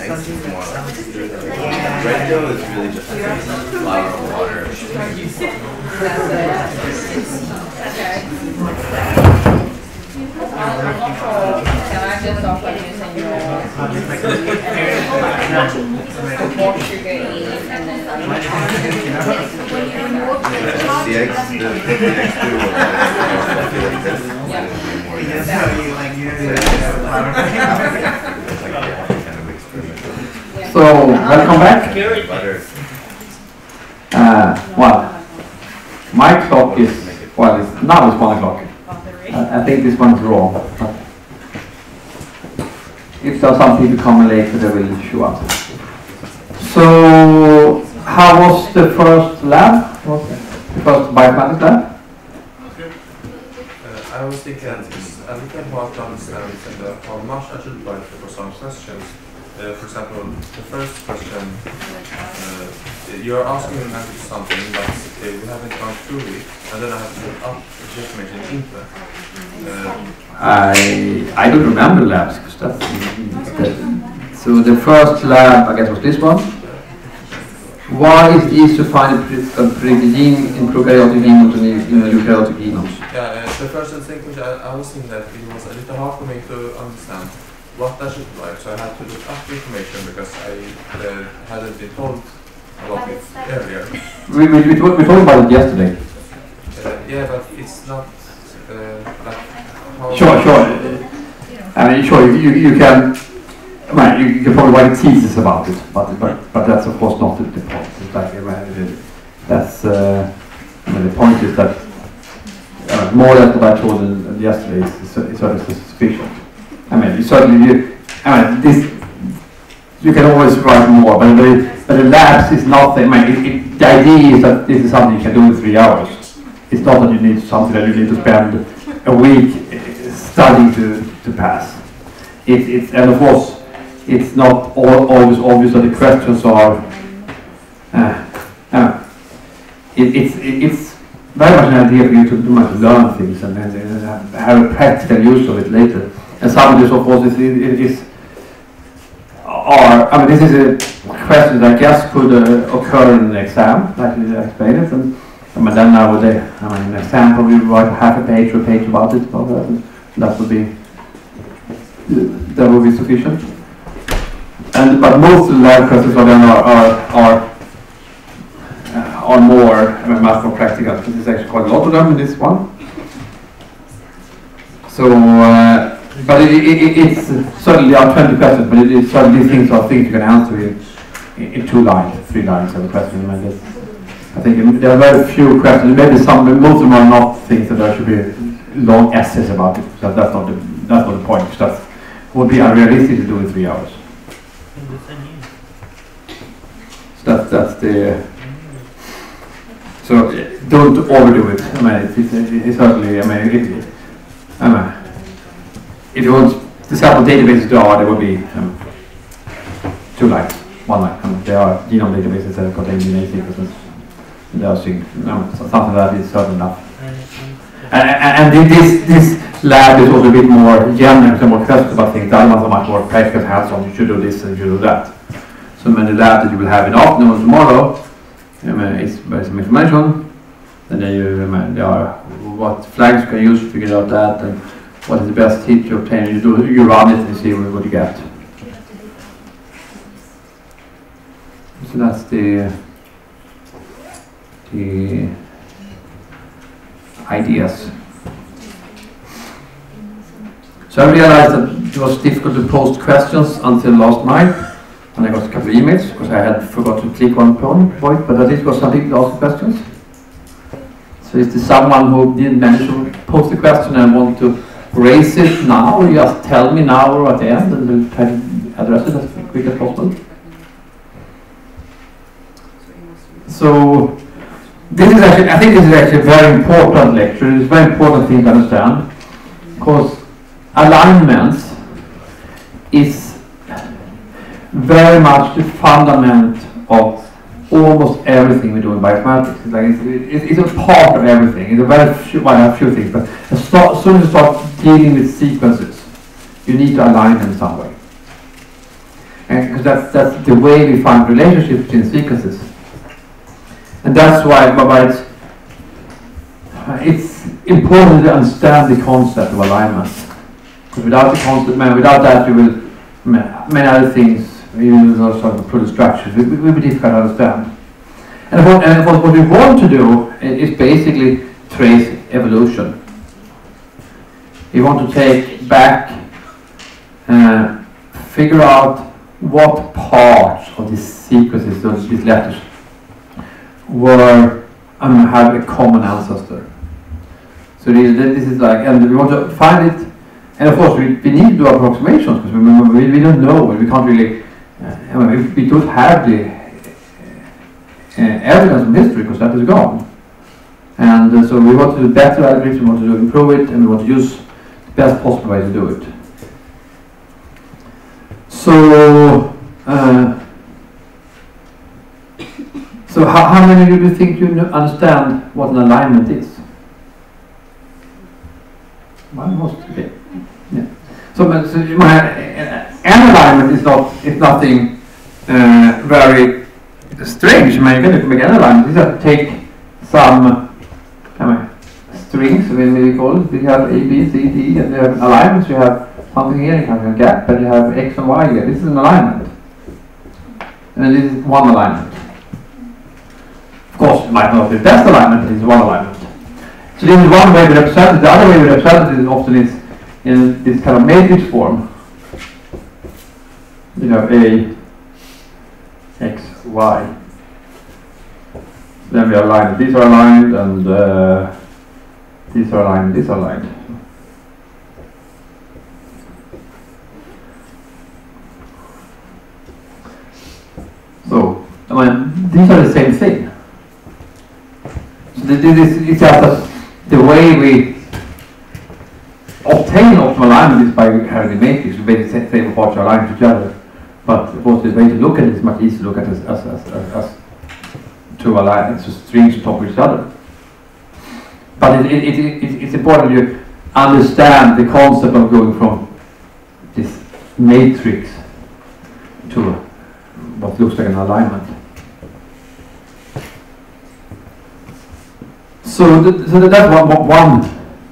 Red dough is really just flour and water. Can I just offer using your more sugar in and then The eggs do So, welcome back. Well, my clock is, well, now it's 1 o'clock. I think this one's wrong. If there are some people coming later, they will show up. So, how was the first lab? The first bioinformatics lab? I was thinking a little hard to understand how much I should write for some questions. For example, the first question, you are asking an answer to something, but we haven't gone through it, and then I have to put up the information into it. I don't remember labs, because so the first lab, I guess, was this one. Why is it easy to find a predicted gene in prokaryotic genomes and in eukaryotic genomes? Yeah, the first thing which I was thinking that it was a little hard for me to understand what I should write, so I had to look up the information because I hadn't been told about it earlier. We talked about it yesterday. Yeah, but it's not like how... Sure. I mean, sure, you can... Well, you can probably write thesis about it, but that's of course not the point. It's like, that's the point is that more or less what I told yesterday is certainly sufficient. I mean, you can always write more, but the labs is nothing. I mean, the idea is that this is something you can do in 3 hours. It's not that you need something that you need to spend a week studying to pass. And of course, it's not always obvious that the questions are. It's very much an idea for you to learn things and have a practical use of it later. And some of this, of course, this is a question that I guess could occur in an exam, like you explained it. And then nowadays, an exam probably write half a page or a page about it. That would be sufficient. But most of the lab questions are more, much more practical. There's actually quite a lot of them in this one. So, but it's certainly there are 20 questions, but it's certainly things you can answer in 2 lines, 3 lines of a question. I think there are very few questions. Maybe most of them are not things that there should be long essays about it. So that's not the point. That would be unrealistic to do in 3 hours. So that's the. So don't overdo it. It's certainly. If you want to set up databases, there will be 2 lines, 1 line. There are genome databases that contain DNA sequences. There are something that is certain enough. And this lab is also a bit more general, more questions about things. The other ones are much more practical, hands-on. You should do this and you should do that. So the lab that you will have in the afternoon tomorrow is some information. And then there are what flags you can use to figure out that, and what is the best hit you obtain. You run it and see what you get. So that's the ideas. So I realized that it was difficult to post questions until last night, and I got a couple of emails because I had forgot to click on point, but at least was some people asked questions. So is there someone who didn't manage to post a question and want to raise it now, or just tell me now or at the end, and we'll try to address it as quick as possible? So this is actually, I think this is actually a very important lecture. It's a very important thing to understand, because alignments is very much the fundament of almost everything we do in bioinformatics. It's a part of everything. It's a very few things, but as soon as you start dealing with sequences, you need to align them some way. And because that's the way we find relationships between sequences. And that's why it's important to understand the concept of alignment. Because without the concept, without that, you will many other things, even those sort of product structures, will be difficult to understand. And what we want to do is basically trace evolution. We want to take back, figure out what parts of these sequences, these letters, were have a common ancestor. So this is like, and we want to find it. And of course, we need to do approximations because we don't know, we can't really. We don't have the evidence from history because that is gone. And so we want to do better algorithms, we want to improve it, and we want to use the best possible way to do it. So, so how many of you think you understand what an alignment is? Well, most of it. Yeah. So an alignment is nothing very strange. You can make an alignment. You have to take some strings, we call it. We have A, B, C, D, and you have alignments. You have something here, you have a gap, but you have X and Y here. This is an alignment. And this is one alignment. Of course, it might not be the best alignment, but it's one alignment. So this is one way we represent it. The other way we represent it often is in this kind of matrix form. You have A, X, Y. Then we are aligned. These are aligned, and these are aligned. These are aligned. So, these are the same thing. So it's just the way we obtain optimal alignment is by having a matrix. We basically say the parts are aligned to each other. But of course, the way to look at it is much easier to look at it as two alignments, so strings on top of each other. But it's important you understand the concept of going from this matrix to what looks like an alignment. So that's one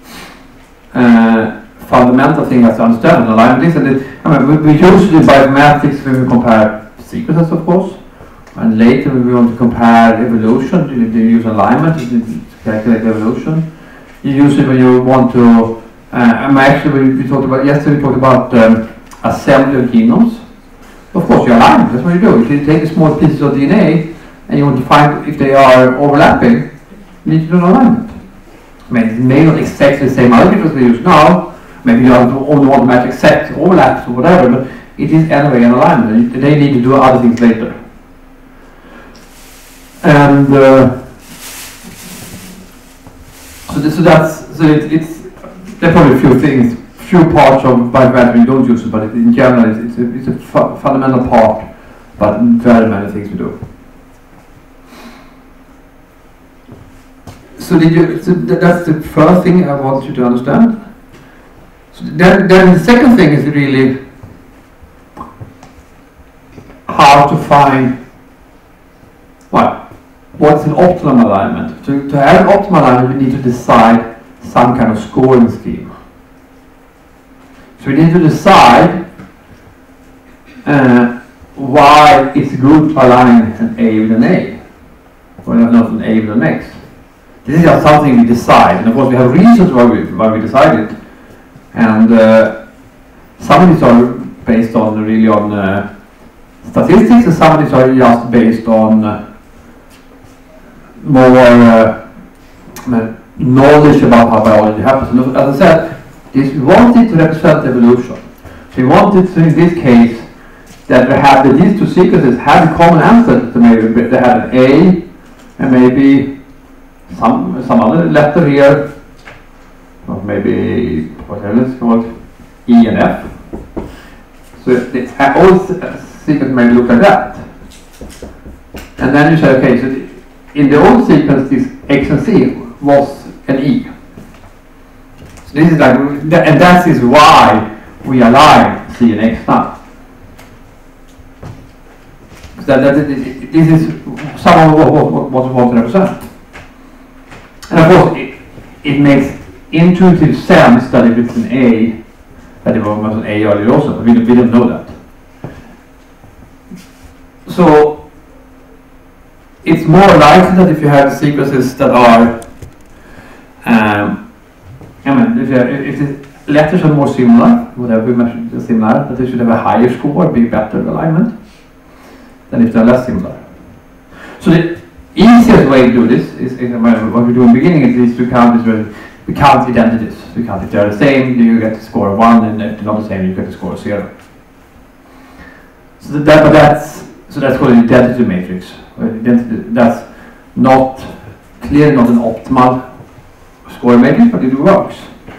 fundamental thing that's to understand an alignment is. And we usually by mathematics when we compare sequences, of course, and later when we want to compare evolution, you use alignment to calculate evolution. You use it when you want to. Actually, we talked about yesterday. We talked about assembly of genomes. Of course, you align. That's what you do. If you take small pieces of DNA and you want to find if they are overlapping, you need to do an alignment. It may not exactly the same algorithms we use now. Maybe you only want to match exact overlaps or whatever, but it is anyway an alignment. They need to do other things later. And there are probably a few things, few parts of biomathematics we don't use it, but in general it's a fundamental part, but very many things we do. So that's the first thing I want you to understand. So then the second thing is really how to find what's an optimal alignment. To have an optimal alignment, we need to decide some kind of scoring scheme. So we need to decide why it's good to align an A with an A, or not an A with an X. This is just something we decide, and of course we have reasons why we decide it. And some of these are based on really on statistics, and some of these are just based on more knowledge about how biology happens. And as I said, we wanted to represent evolution. So we wanted to, in this case, that we have that these two sequences have a common ancestor. So maybe they had an A and maybe some other letter here, or maybe whatever it's called, E and F. So all sequence may look like that. And then you say, okay, so in the old sequence, this X and C was an E. So this is like, and that is why we align C and X now. So this is some of what we want to represent. And of course, it makes intuitive sense that if it's an A, that it was an A earlier also, but we don't know that. So it's more likely that if you have sequences that are, if the letters are more similar, whatever we measure similar, that they should have a higher score, be better alignment, than if they're less similar. So the easiest way to do this is what we do in the beginning is to count we count identities. We count if they're the same, you get the score 1, and if they're not the same, you get the score 0. So that's called an identity matrix. That's clearly not an optimal score matrix, but it works.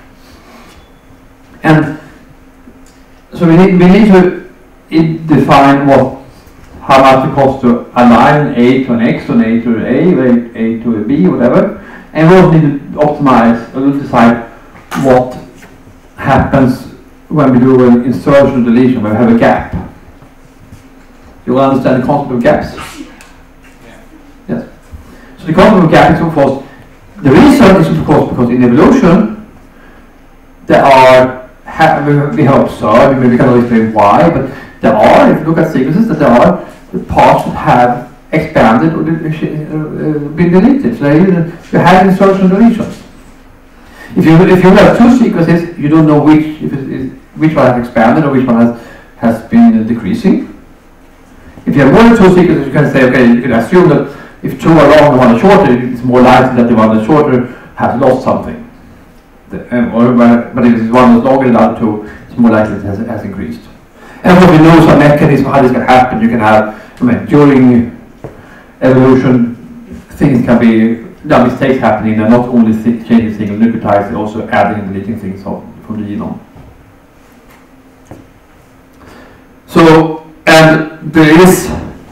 And so we need to define how much it costs to align an A to an X, an A to an A, or A to a B, whatever. And we also need to optimize, or decide what happens when we do an insertion or deletion, when we have a gap. You will understand the concept of gaps? Yeah. Yes. So the concept of gap is, of course, the reason is of course because in evolution there are, we have observed, we cannot explain why, but there are, if you look at sequences, that there are parts that have expanded or been deleted. So you have insertion deletions. If you have two sequences, you don't know which one has expanded or which one has been decreasing. If you have more than two sequences, you can say, okay, you can assume that if two are long and one is shorter, it's more likely that the one that's shorter has lost something. But if one is longer than the other two, it's more likely it has increased. And when we know some mechanism how this can happen, you can have, during evolution, things can be, mistakes happening, and not only changing single nucleotides, also adding and deleting things from the genome. So, and there is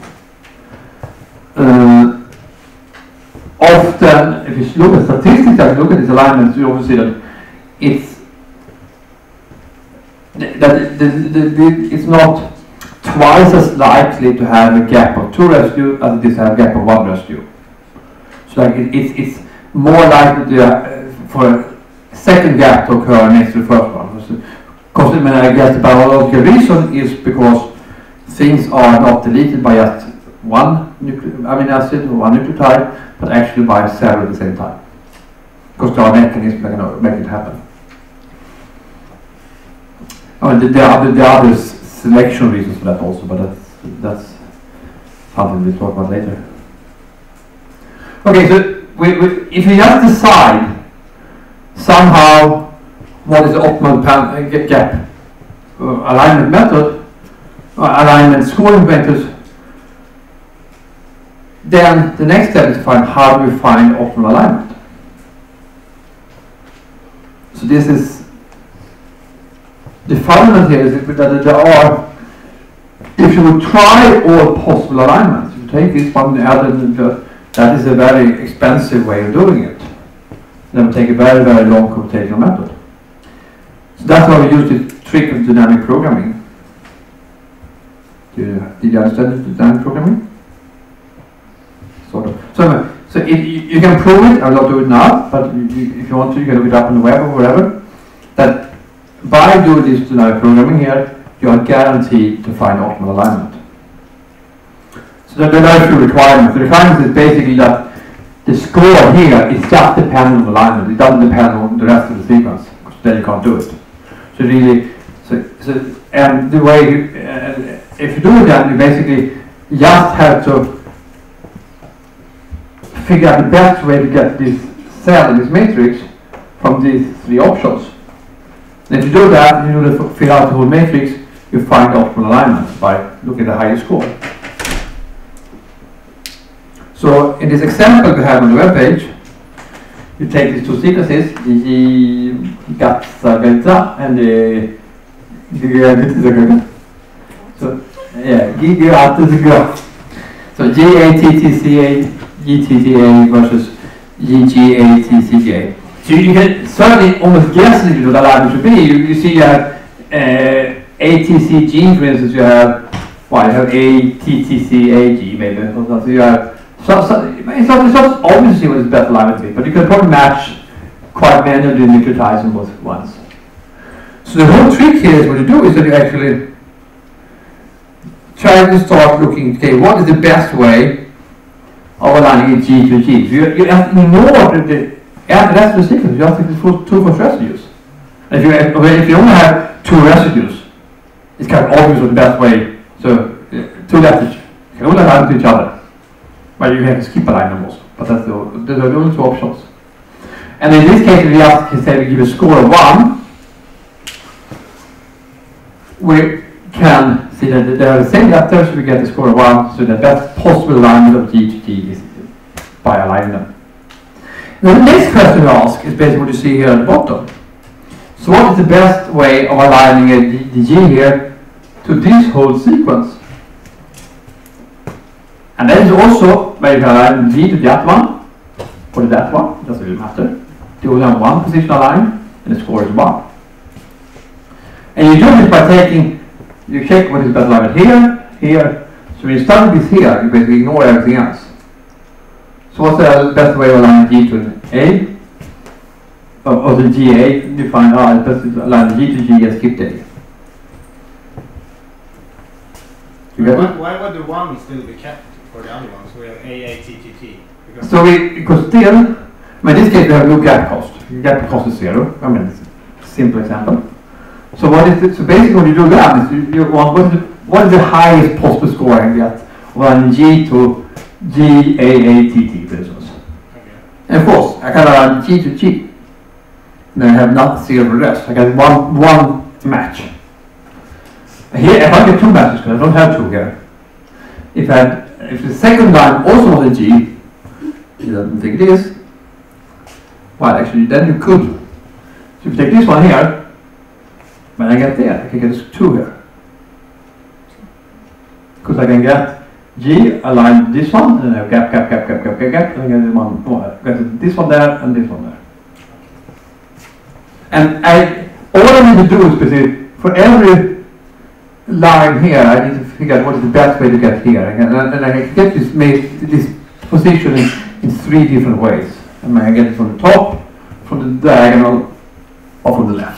often, if you look at statistics, if you look at these alignments, you also see that it's not twice as likely to have a gap of 2 residue as it is to have a gap of 1 residue. So like it's more likely for a second gap to occur next to the first one. Because I guess the biological reason is because things are not deleted by just one amino acid or one nucleotide, but actually by several at the same time. Because there are mechanisms that can make it happen. There are other selection reasons for that also, but that's something we'll talk about later. Okay, so if we just decide somehow what is the optimal gap alignment method, alignment scoring methods, then the next step is to find how do we find optimal alignment. So this is the fundament here is that there are, if you would try all possible alignments, if you take this one and add it, that is a very expensive way of doing it. Then we take a very, very long computational method. So that's why we use the trick of dynamic programming. Did you understand the dynamic programming? Sort of. So you can prove it. I will not do it now, but if you want to, you can look it up on the web or wherever. That by doing this dynamic programming here, you are guaranteed to find optimal alignment. So there are very few requirements. The requirement is basically that the score here is just dependent on alignment. It doesn't depend on the rest of the sequence, because then you can't do it. So really, and the way, if you do that, you basically just have to figure out the best way to get this cell in this matrix from these 3 options. And if you do that, and you figure out the whole matrix, you find optimal alignment by looking at the highest score. So in this example we have on the web page, you take these 2 sequences, the GATSA and the so yeah, so GATTCA versus GGATCA. So you can certainly almost guess what the alignment should be. You see you have ATC gene, for instance, you have well, you have A, T, T, C, A, G maybe. So you have, it's not obviously what is best alignment to be, but you can probably match quite many of the nucleotides in both ones. So the whole trick here is what you do is that you actually try to start looking, okay, what is the best way of aligning a G to G? So you have to ignore the rest of the sequence, you have to take two first residues. If you only have two residues, it's kind of obvious what the best way, so two letters, you can only align to each other. But you can skip align them also, but that's the only two options. And in this case, if we have to say we give a score of 1, we can see that they are the same letters, we get a score of 1, so the best possible alignment of G to G is by aligning them. Now the next question we ask is basically what you see here at the bottom. So what is the best way of aligning the G here to this whole sequence? And that is also where you can align G to that one, or to that one, it doesn't really matter. You only have one position aligned, and the score is 1. And you do this by taking, you check what is best alignment here, here. So when you start with this here, you basically ignore everything else. So what's the best way of aligning G to an A? Or the GA, you find out it's best to align the G to G and skip A. You get it? Why would the 1 still be kept for the other ones? We have AA, TTT. So because still, in this case we have no gap cost. Gap cost is 0. I mean, it's a simple example. So what is it? So basically, what you do then is you want what is the highest possible score I can get when G to G A A T T for instance. Okay. And of course, I can align G to G. Then I have not 0 for the rest. I get one match. Here, if I get 2 matches, because I don't have 2 here. If the second line also was a G, you don't think it is. Well, actually, then you could. So if you take this one here. When I get there, I can get 2 here. Because I can get G aligned this one, and I have gap, and I get one more. I get this one there, and this one there. And all I need to do is basically, for every line here, I need to figure out what is the best way to get here. And I can get this position in 3 different ways. And I get it from the top, from the diagonal, or from the left.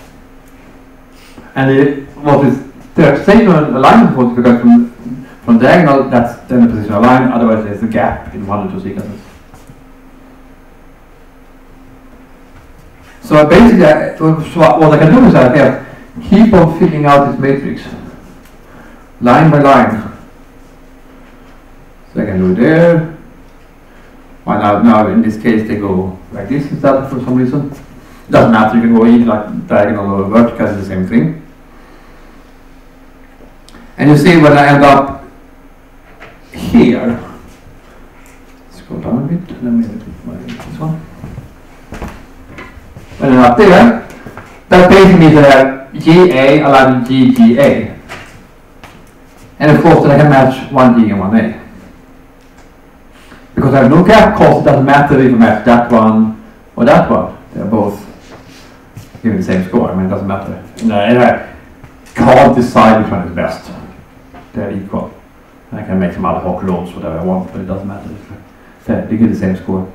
And what is the same alignment was because from diagonal, that's then the position aligned, otherwise there's a gap in one or 2 sequences. So basically, what I can do is I can keep on filling out this matrix, line by line. So I can do it there. Well, now in this case they go like this instead for some reason. It doesn't matter, you can go either like diagonal or vertical, it's the same thing. And you see when I end up here, scroll down a bit, and then maybe this one. When I'm up there, that basically means that I have GA aligned with GGA. And of course, then I can match one G and one A. Because I have no gap cost, it doesn't matter if I match that one or that one. They're both giving the same score. I mean, it doesn't matter. And I can't decide which one is best. They're equal. And I can make some ad hoc loads, whatever I want, but it doesn't matter. They give the same score.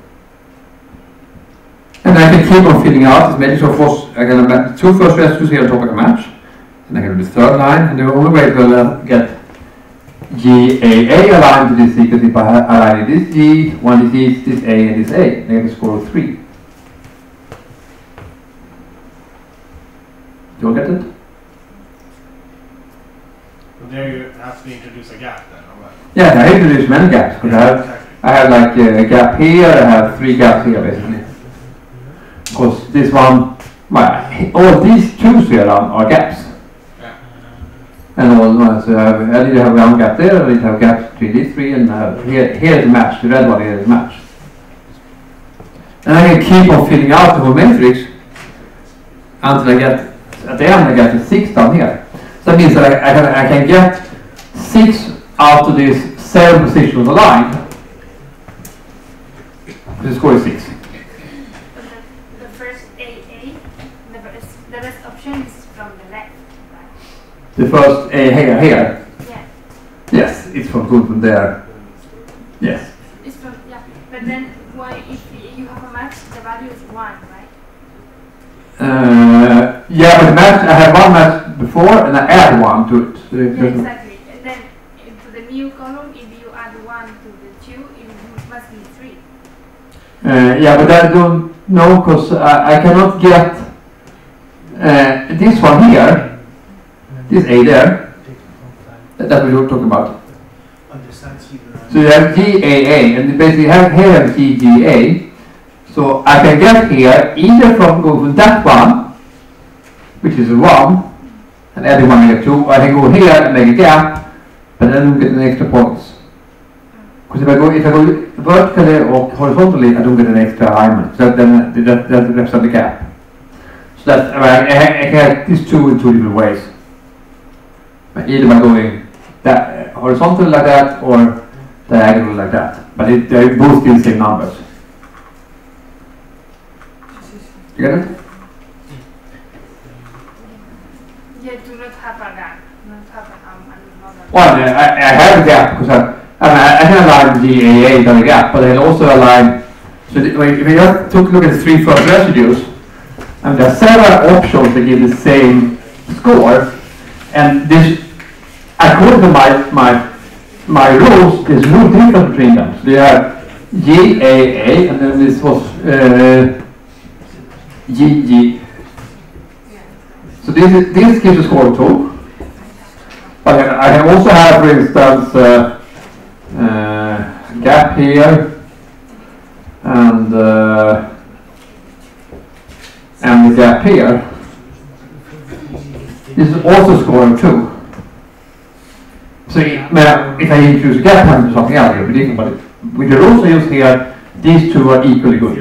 And I can keep on filling out this matrix. So of course, I can have 2 first residues here on top I can match. And I can do the 3rd line. And the only way to get GAA aligned to this sequence if I align this G, one disease, this A, and this A. I get a score of 3. Do you all get it? Well, there you have to introduce a gap then, or what? Yeah, I introduce many gaps because I have like a gap here, I have 3 gaps here basically. Because this one, well, all these 2s here are gaps. And all, so I need to have one gap there, I need to have gaps between these 3, and here is a match, the red one here is a match. And I can keep on filling out the whole matrix until I get, at the end I get to 6 down here. So that means that I can get 6 out of this 7 position of the line. The score is 6. The first AA, the best option is from the left, right? The first A here. Yeah. Yes, it's from good from there. Yes. It's from, yeah. But then why if you have a match, the value is 1, right? Yeah, but the match, I had one match before and I add 1 to it. So it Yeah, doesn't- exactly. And then to the new column, if you add 1 to the 2, it must be 3. Yeah, but I don't know because I cannot get this one here, this A there, that we were talking about. So you have GAA, and you basically have here GGA. So I can get here either from go from that one, which is a 1, and adding 1 and 2. I can go here and make a gap, but then I don't get any extra points. Because if I go vertically or horizontally, I don't get an extra alignment. So then that represents the gap. So that I can have these two in 2 different ways. Either by going that horizontally like that or diagonally like that. But they both give the same numbers. You get it? Yeah, do not have a gap. Not have another. Well, I have a gap because I can align the GAA down the gap, but I can also align. So if you just look at the 3 first residues, and there are several options that give the same score, and this, according to my rules, there's no difference between them. So they are GAA, and then this was GG. So this gives a score of 2. But I can also have, for instance, gap here, and the gap here. This is also score of 2. So if I introduce a gap time to something else, it will be different. But with the rules I use here, these 2 are equally good.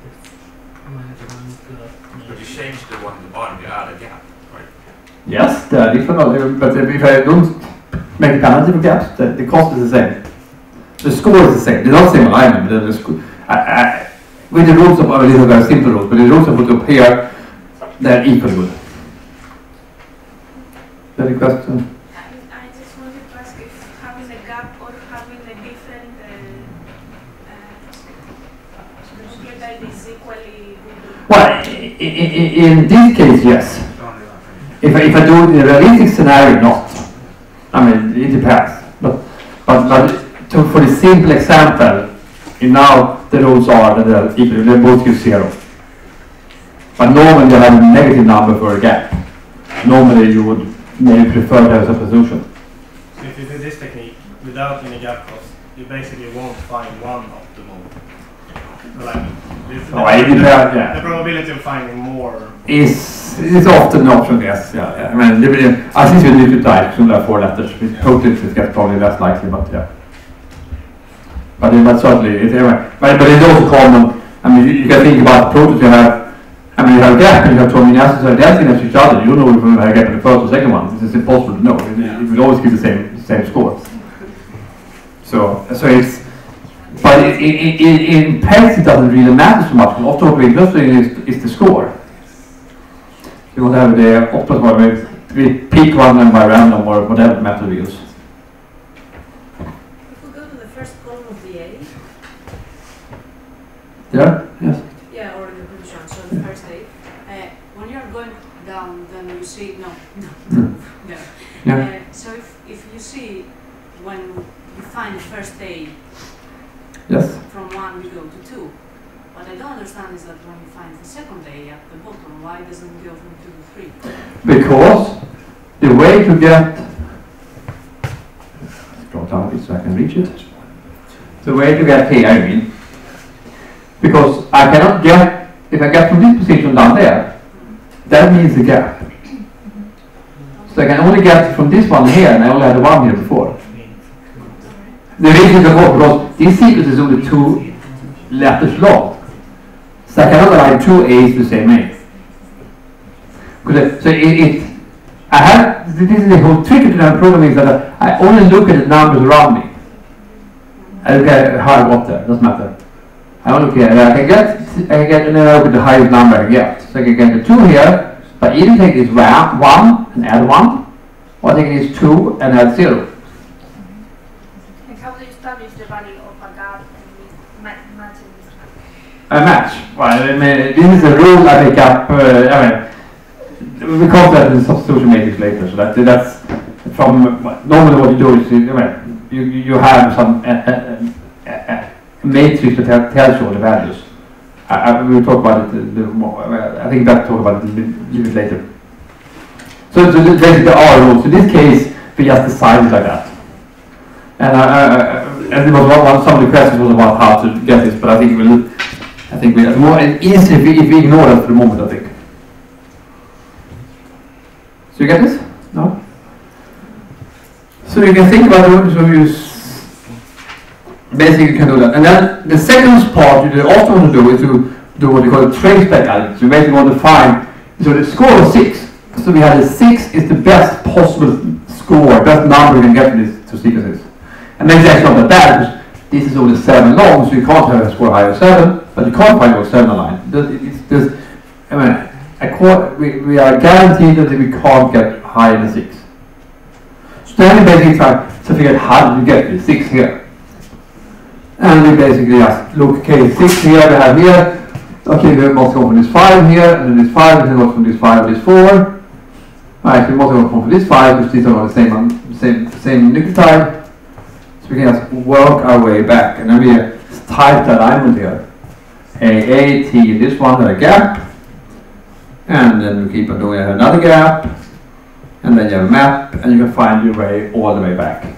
But you change the one at the bottom, you add a gap, right? Yes, they are different, but if I don't make a penalty for gaps, the cost is the same. The score is the same. They're not the same alignment, but the score. With the rules of these are very simple rules, but the rules I put up here, they're equally good. Any question? I just wanted to ask if having a gap or having a different that is equally good. Well, in this case, yes. If I do it in a realistic scenario, not. I mean, it depends. But for the simple example, now the rules are that they're equal, they both give 0. But normally you have a negative number for a gap. Normally you would maybe prefer to have a substitution. So if you do this technique without any gap cost, you basically won't find one optimal alignment. The probability of finding more is often an option, yes. Yeah. I mean, I think you need to type some 4 letters. With proteins it gets probably less likely, but yeah. But certainly, but it's also common. I mean, you can think about proteins you have. I mean, you have a gap and you have 2 amino acids that are dancing against each other. You know if you have a gap in the first or second one. It's impossible to know. It will always give the same score. So it's. But in PEX it doesn't really matter so much. Often what we're interested in is the score. You want to have the optimal score. We pick one and by random or whatever method we use. If we go to the first column of the A. There? Yes. Yeah, or the position, so the first A. When you're going down, then you see, no. Yeah. So if you see, when you find the first A, Yes. from 1 we go to 2. What I don't understand is that when you find the second A at the bottom, why doesn't it go from 2 to 3? Because the way to get, draw down it so I can reach it. The way to get here, I mean, because I cannot get, if I get from this position down there, that means a gap. So I can only get from this one here, and I only had the 1 here before. The reason is because this sequence is only 2 letters long. So I cannot align 2 A's to the same A. So I have, this is the whole trick to the programming is that I only look at the numbers around me. I look at how I got there, doesn't matter. I don't look at it. I can get, and then I look at the highest number I can get. So I can get the 2 here, but either take this 1 and add 1, or I take this 2 and add 0. And how do you establish the value of a gap and matching this gap? A match. Well, I mean, this is a rule I make up. We call that in substitution matrix later. So that's from normally what you do is you have some matrix that tells you all the values. We'll talk about it. I think that talk about it a little bit later. So basically the R rules. In this case, we just decided like that. And it was some of the questions was about how to get this, but I think we'll more easy if we ignore that for the moment. I think. So you get this? No? So you can think about it, so you basically can do that. And then the second part you also want to do is to do what you call a traceback analysis. You basically want to find, so the score was 6. So we had a 6 is the best possible score, best number you can get in these two sequences. And maybe that's not that bad, because this is only 7 long, so you can't have a score higher than 7, but you can't find your 7 line. It's just, we are guaranteed that we can't get higher than 6. So then we basically try to figure out how do you get the 6 here. And we basically just look, okay, 6 here we have here, okay, we must go from this 5 here, and then this 5, and then go from this 5 to this 4. Right, we must go from this 5, because these are all the same nucleotide. So we can just work our way back, and then we type that alignment here. A, T, this one had a gap, and then we keep on doing another gap, and then you have a map, and you can find your way all the way back.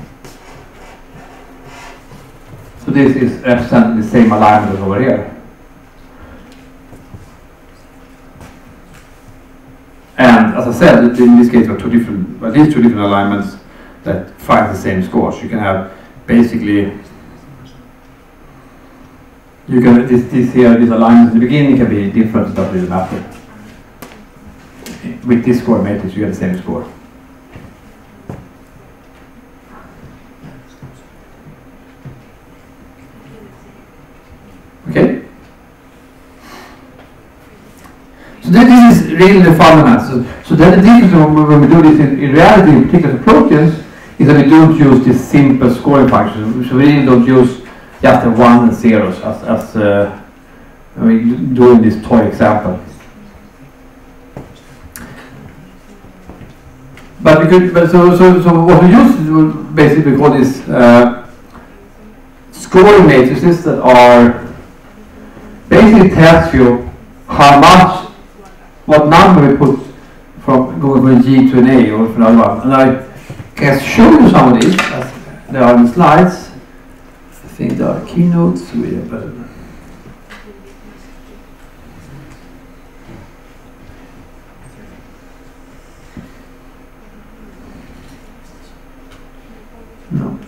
So this is representing the same alignment as over here. And as I said, in this case, we have at least two different alignments that find the same scores. You can have basically, you can these alignments in the beginning can be different, it doesn't really matter. With this score matrix, you get the same score. Okay. So this is really the fundamentals. So then the difference when we do this in reality, in particular proteins, is that we don't use this simple scoring function. So we really don't use just the 1 and zeros as we do in this toy example. But we could, so what we use is basically call this scoring matrices that are basically tells you how much, what number we put from going from a G to an A or from another one. And I can show you some of these as they are in the slides. I think there are keynotes. No,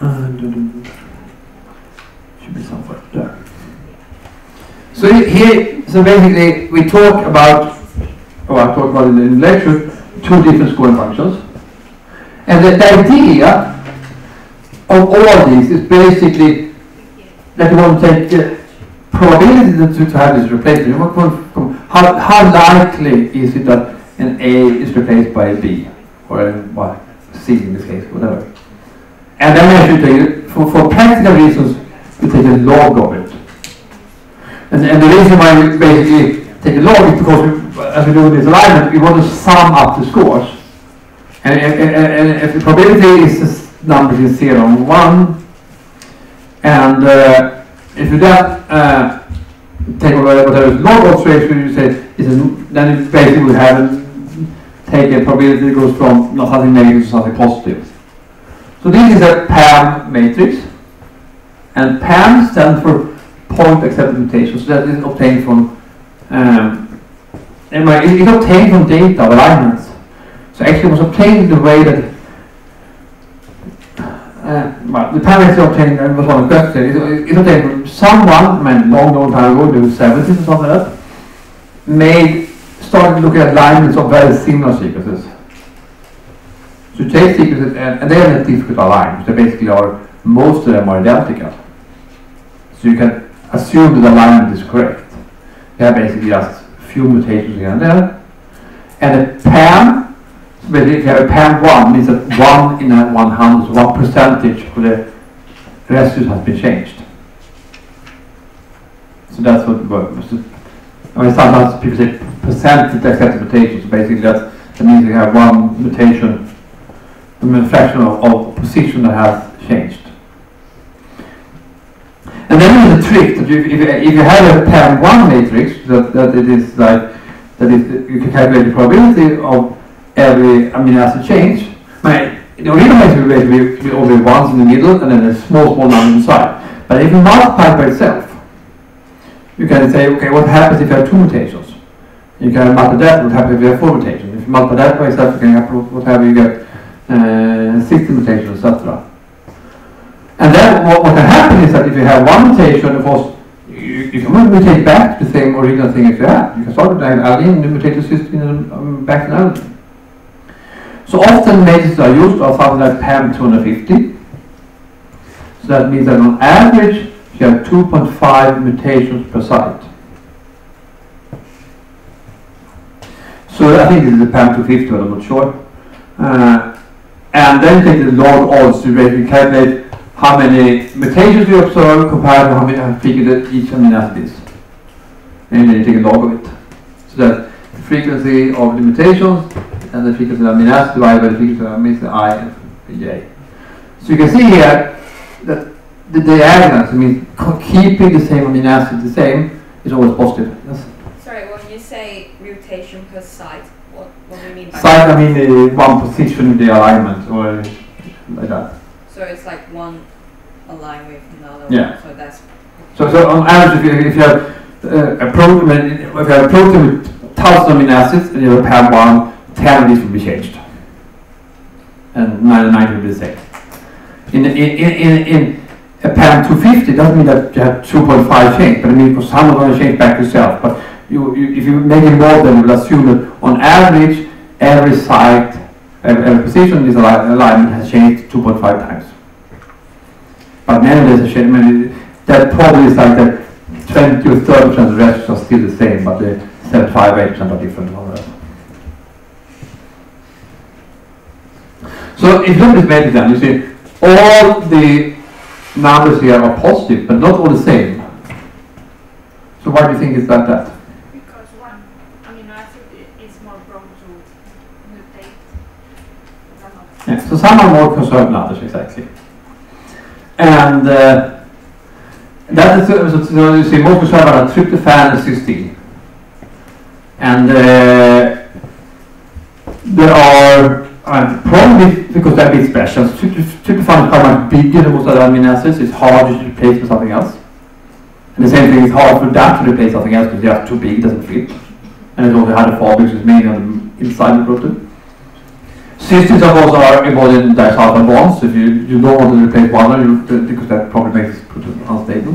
should be somewhere there. So here, so basically, we talk about, I talked about in the lecture, 2 different scoring functions, and the idea of all these is basically that you want to take the probability to have this replacement. How likely is it that an A is replaced by a B, or a C in this case, whatever. And then we actually take, for practical reasons, we take a log of it. And the reason why we basically take a log is because as we do this alignment, we want to sum up the scores. And if the probability is this number is 0 and 1, and if you then take whatever log of ratio you say, then it basically we have take a probability that goes from not something negative to something positive. So this is a PAM matrix, and PAM stands for point accepted mutation. So that is obtained from it's obtained from data of alignments. So actually it was obtained in the way that the PAM matrix obtained, and was one of the questions, it's obtained from someone, long time ago, in the 70s or something like that, started looking at alignments of very similar sequences. So you take sequences, and they are not difficult to align, so basically most of them are identical. So you can assume that the alignment is correct. They have basically just a few mutations here and there. And a PAM, basically if you have a PAM 1, means that 1 in 100, so 1% of the residue has been changed. So that's what works. I mean, sometimes people say percentage accepted mutations. So basically, that means you have one mutation, a fraction of position that has changed. And then there's a trick that if you have a PAM1 matrix, that it is like you can calculate the probability of every amino acid change. The original matrix will be only ones in the middle and then a small number inside. But if you multiply it by itself, you can say, okay, what happens if you have 2 mutations? You can multiply that, what happens if you have 4 mutations? If you multiply that by itself, you can have what have you get 60 mutations, etc. And then what can happen is that if you have 1 mutation, of course, you can mutate back to the same original thing as you have. You can start with alanine, and mutate the cysteine back to alanine. So often matrices are used are something like PAM 250. So that means that on average you have 2.5 mutations per site. So I think this is a PAM 250, but I'm not sure. And then you take the log odds to basically calculate how many mutations you observe compared to how many frequent each amino acid is. And then you take a log of it. So that's the frequency of the mutations and the frequency of amino acid divided by the frequency of amino acid I and J. So you can see here that the diagonals, I mean keeping the same amino acid the same, is always positive. Yes? Sorry, when you say mutation per site, what do you mean by site? I mean the one position in the alignment or like that. So it's like one aligned with another yeah. one, so that's... So on average, if you have a protein, with 1,000 amino acids and you have PAM1, 10 of these will be changed. And 99 will be the same. In a PAM 250, doesn't mean that you have 2.5 change, but it means because some are going to change back to itself. But if you make it more, then you will assume that on average, every site, every position in this alignment has changed 2.5 times. But many of these that probably is like that 20 or 30% of the rest are still the same, but the 75-8% are different. So if you look at this matrix then, you see all the numbers here are positive, but not all the same. So why do you think is that? Because one amino acid is more prone to mutate than others. Yeah, so some are more conserved than others, exactly. And that is, so you see, most conserved are tryptophan and cysteine. And there are probably because they're a bit special. Tryptophan is quite much bigger than most other amino acids. It's hard to replace with something else. And the same thing is hard for that to replace something else because they are too big, it doesn't fit. And it also had a fall which is mainly on the inside of the protein. Cysteines of course are involved in disulfide bonds. So if you don't want to replace one, because that probably makes the protein unstable.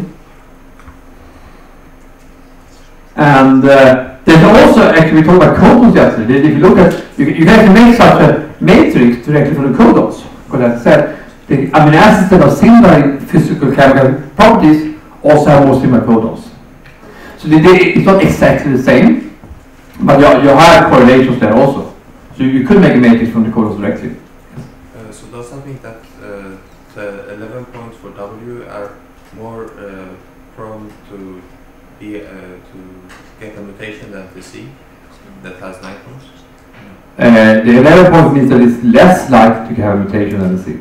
And there's also, actually, we talked about codons yesterday. If you look at, you can actually make such a matrix directly from the codons. Because as I said, the amino acids that are similar in physical chemical properties also have more similar codons. So it's not exactly the same, but you have correlations there also. So you could make a matrix from the codons directly. So does that mean that the 11 points for W are more prone to get a mutation than the C that has 9 points? The 11 points means that it's less likely to have a mutation than the C.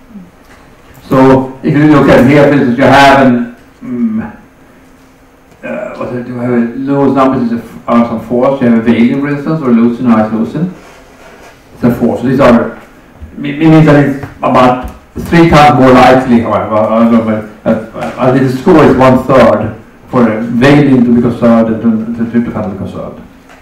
So if you look at here, for instance, you have an you have lowest numbers are some 4s. You have a valine, for instance, or leucine or isoleucine. It's a 4. So these are means that it's about 3 times more likely, however, the score is 1/3 for a valine to be conserved and the tryptophan to be conserved.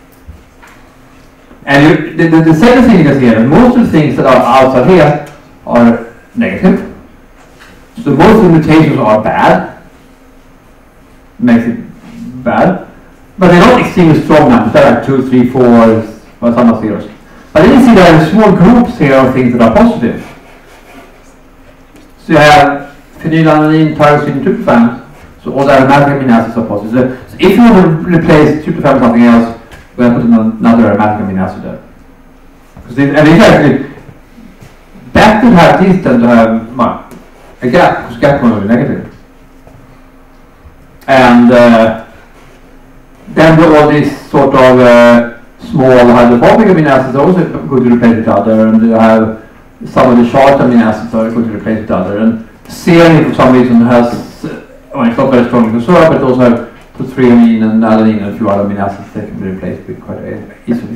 And the second thing is here, most of the things that are outside here are negative. So most of the mutations are bad, makes it bad, but they're not extremely strong numbers. They're like 2, 3, 4, or some are zeros. But then you see there are small groups here of things that are positive. So you have phenylalanine, tyrosine, tryptophan. So all the aromatic amino acids are positive. So if you want to replace tryptophan with something else, we're going to put another aromatic amino acid there. And it's actually better to have these than to have a gap, because gap will be negative. And then all these sort of small hydrophobic amino acids are also going to replace each other, and you have some of the short amino acids are going to replace each other. And serine, for some reason, has, well, it's not very strongly conserved, but it also have threonine and alanine and a few other amino acids that can be replaced with quite easily.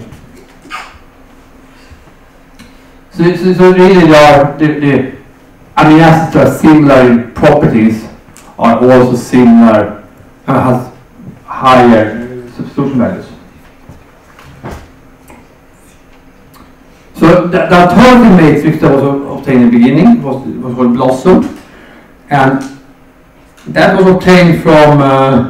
So really the amino acids that are similar in properties are also similar, has higher substitution values. So the alternative matrix that was obtained in the beginning was called Blossom, and that was obtained from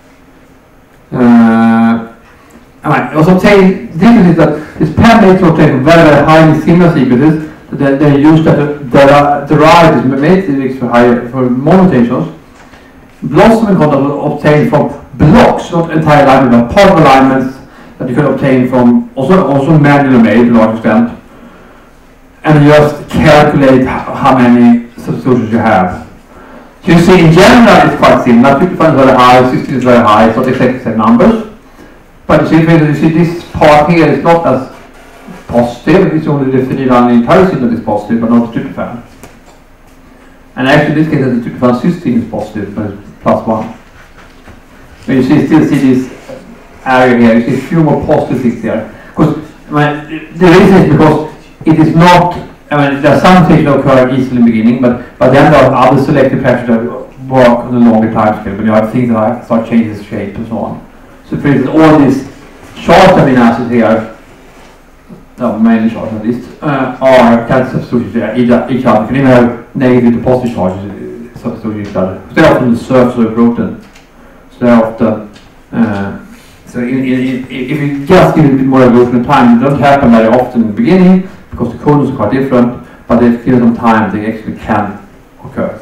it was obtained. The difference is that this PAM matrix was obtained from very, very highly similar sequences that they used to derive this matrix for monotentations. Blossom and contact was obtained from blocks, not entire alignment, but part of alignments that you can obtain from also manually made to a large extent, and you just calculate how many substitutions you have. So you see, in general, it's quite similar. 55 is very high, 60 is very high. It's not exactly the same numbers, but you see this part here is not as positive. It's only the phenylalanine tyrosine that is positive, but not the tryptophan. And actually, in this case, the tryptophan cysteine is positive, but it's +1. But you still see this area here. You see a few more positive things here. Because the reason is because it is not. There are some things that occur easily in the beginning, but then there are other selective factors that work on a longer time scale. When you have things that start changing shape and so on. So, for instance, all these short amino acids here, mainly short at least, are kind of substituted each other. You can even have negative to positive charges substitute each other. They're often the surface of the protein. So they're often. So if you just give it a bit more evolution of time, it doesn't happen very often in the beginning because the codons are quite different, but if you give them time, they actually can occur.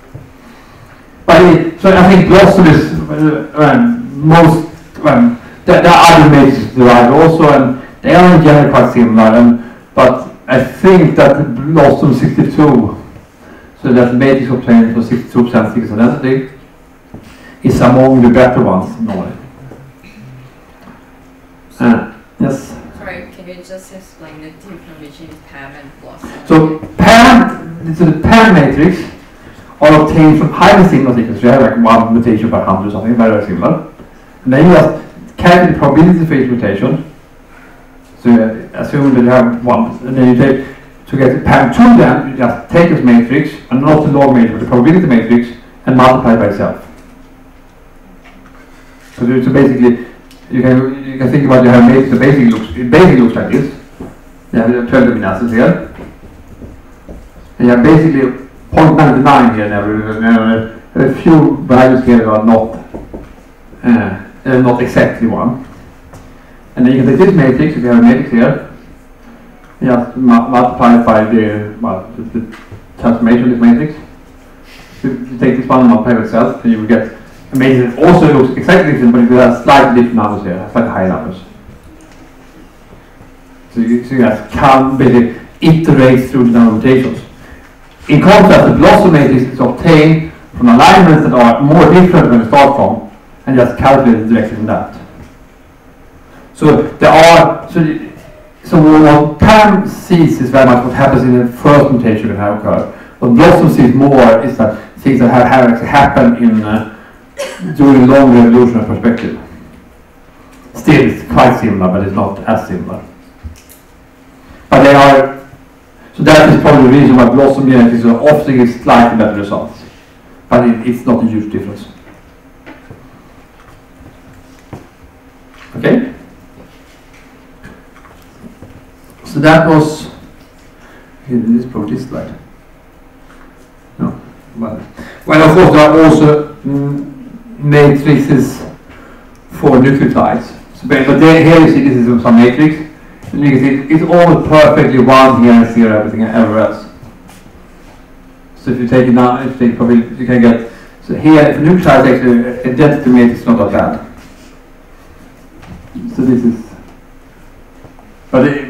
But so I think Blossom is most. There are other matrices derived also, and they are in general quite similar. But I think that Blossom 62, so that matrix obtained for 62% thickness density, is among the better ones normally. Yes. Sorry, can you just explain the difference between PAM and Blossom? So the PAM matrix are obtained from highly similar sequences. You have like one mutation per 100 or something, very, very similar. And then you just calculate the probability for each mutation. So you assume that you have one, and then you take, to get PAM2 then, you just take this matrix, and not the log matrix, but the probability matrix, and multiply it by itself. So basically, you can think about you have matrix, it basically looks like this. You have 12 amino acids here. And you have basically 0.99 here, and a few values here are not exactly one. And then you can take this matrix, if you have a matrix here, you just multiply it by the transformation of this matrix. So you take this one and multiply it itself, and you will get a matrix that also looks exactly different, but it will have slightly different numbers here, slightly higher numbers. So you just can basically iterate through the number of mutations. In contrast, the Blossom matrix is obtained from alignments that are more different than we start from, and just calculated directly from that. So there are so what PAM sees is very much what happens in the first mutation that have occurred. What Blossom sees more is that things that have actually happened in during longer evolutionary perspective. Still, it's quite similar, but it's not as similar. But they are. So that is probably the reason why Blossom genetics are often gives slightly better results, but it's not a huge difference. Okay. So that was this probably this slide. No, well, of course there are also matrices for nucleotides. So, but here you see this is some matrix. And you can see it's almost perfectly one here and zero everything everywhere else. So if you take it now, if you take probably you can get so here for nucleotides actually identity matrix is not that bad. So this is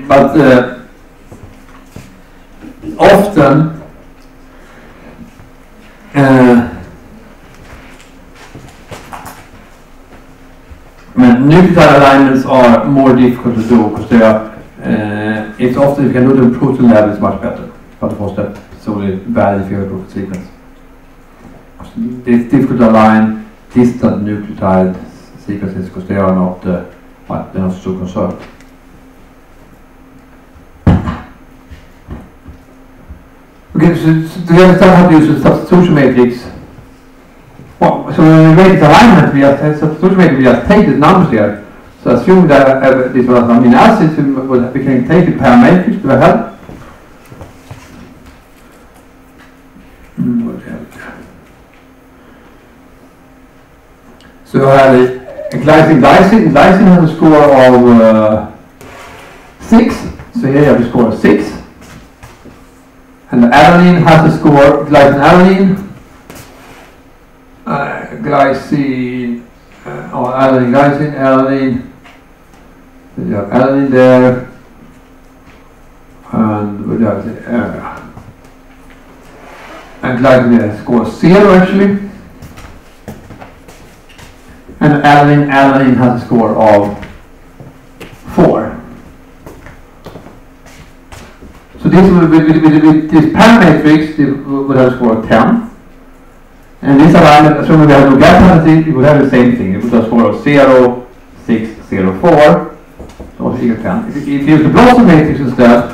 but often nucleotide alignments are more difficult to do because they are. It's often if you can do them protein level is much better, but of course that's only valid if you have a protein sequence. It's difficult to align distant nucleotide sequences because they are not they're not so concerned. Okay, so do you understand how to use a substitution matrix? Well, so when we make the alignment, we have substitution matrix, we have take the numbers here. So assume that this was amino acids, we can take the pair matrix. Do I have? So I have a glycine. Glycine has a score of 6. So here you have a score of 6. And the alanine has a score, glycine alanine. So you have alanine there. And we have the and glycine has a score of 0 actually. And alanine has a score of 4. So this with this pair matrix would have a score of 10. And this alignment, assuming we have no gap penalty, it would have the same thing. It would have a score of 0, 6, 0, 4. So also equal 10. If you use the Blossom matrix instead,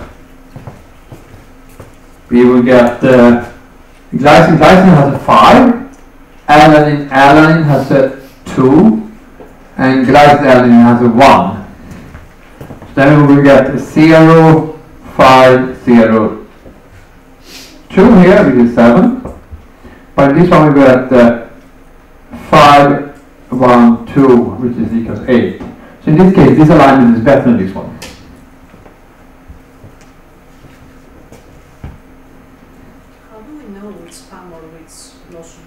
we will get glycine has a 5, alanine has a 2, and glycine has a 1. So then we will get 0, 5, 0, 2 here, which is 7. But in this one we get 5, 1, 2, which is equals 8. So in this case, this alignment is better than this one. How do we know which PAM or which lotion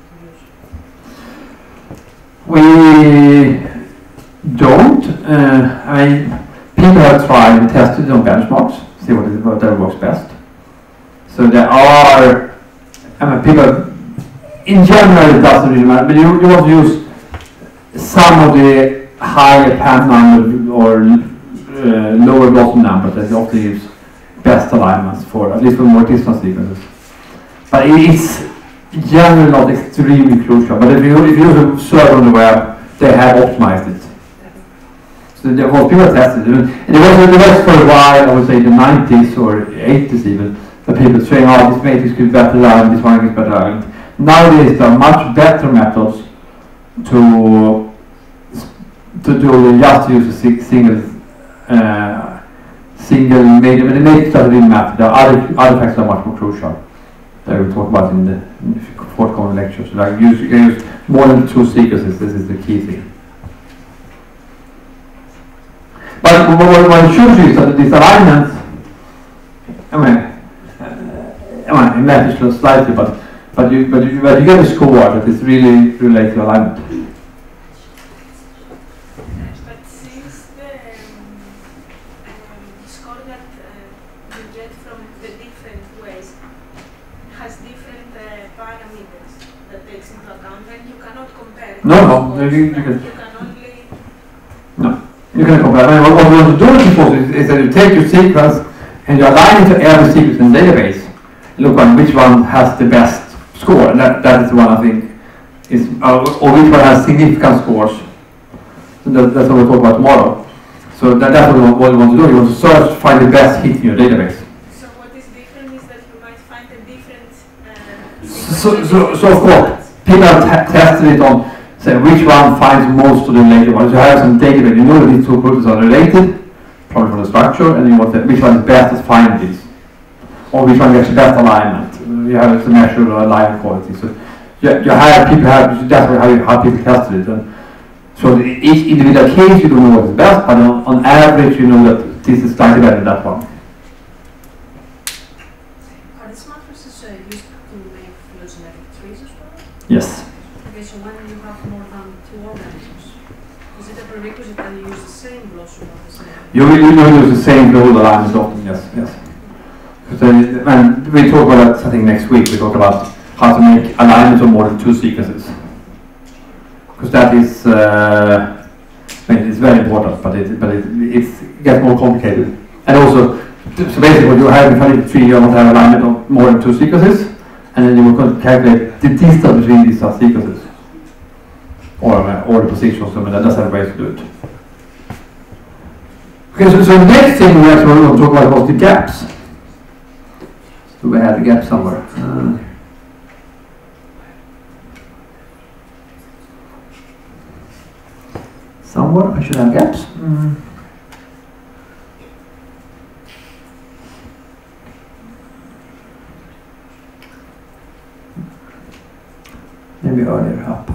to use? We don't. I mean, people have tried and tested on benchmarks, see whatever works best. So there are, people, in general it doesn't really matter, but you want to use some of the higher PAM numbers or lower Blossom numbers that you often use best alignments for, at least for more distant sequences. But it's generally not extremely crucial. But if you use a server on the web, they have optimized it. So people have tested it. And it was for a while, I would say in the 90s or 80s even, that people saying, oh, this matrix could be better aligned, this one is better aligned. Nowadays there are much better methods to do just use a single major. But the matrix doesn't really matter. There are other factors that are much more crucial that we'll talk about in the forthcoming lectures. So like you can use more than 2 sequences. This is the key thing. But what it shows you is that these alignments, it matters slightly, but you get a score that is really related to alignment. But since the score that you get from the different ways has different parameters that takes into account, then you cannot compare. No, you can only. No. You can compare. I mean, what we want to do is that you take your sequence and you align it to every sequence in the database. Look on which one has the best score, and that is the one I think is, or which one has significant scores. So that's what we'll talk about tomorrow. So that's what you want to do. You want to search, find the best hit in your database. So what is different is that you might find a different. So of course, people have tested it on. So which one finds most of the related ones? You have some database, you know that these 2 proteins are related, probably from the structure, and you want which one is best at finding these, or which one gets the best alignment. You have to measure the alignment quality. So that's how people tested it. And so each individual case you don't know what is best, but on average you know that this is slightly better than that one. Are these matrices used to make phylogenetic trees as well? Yes. Okay, so when you have more than 2 organisms, is it a prerequisite that you use the same Blossom or the same? You will use the same global alignment often, yes. And we talk about that, I think, next week. We talk about how to make alignments of more than 2 sequences. Because that is, it's very important, but it gets more complicated. And also, so basically what you have in Finite tree, you want to have alignment of more than 2 sequences, and then you will calculate the distance between these sequences, or the positions. So that's a way to do it. Okay, so the next thing we actually want to talk about was the gaps. So we had the gap somewhere. Somewhere I should have gaps. Maybe earlier up.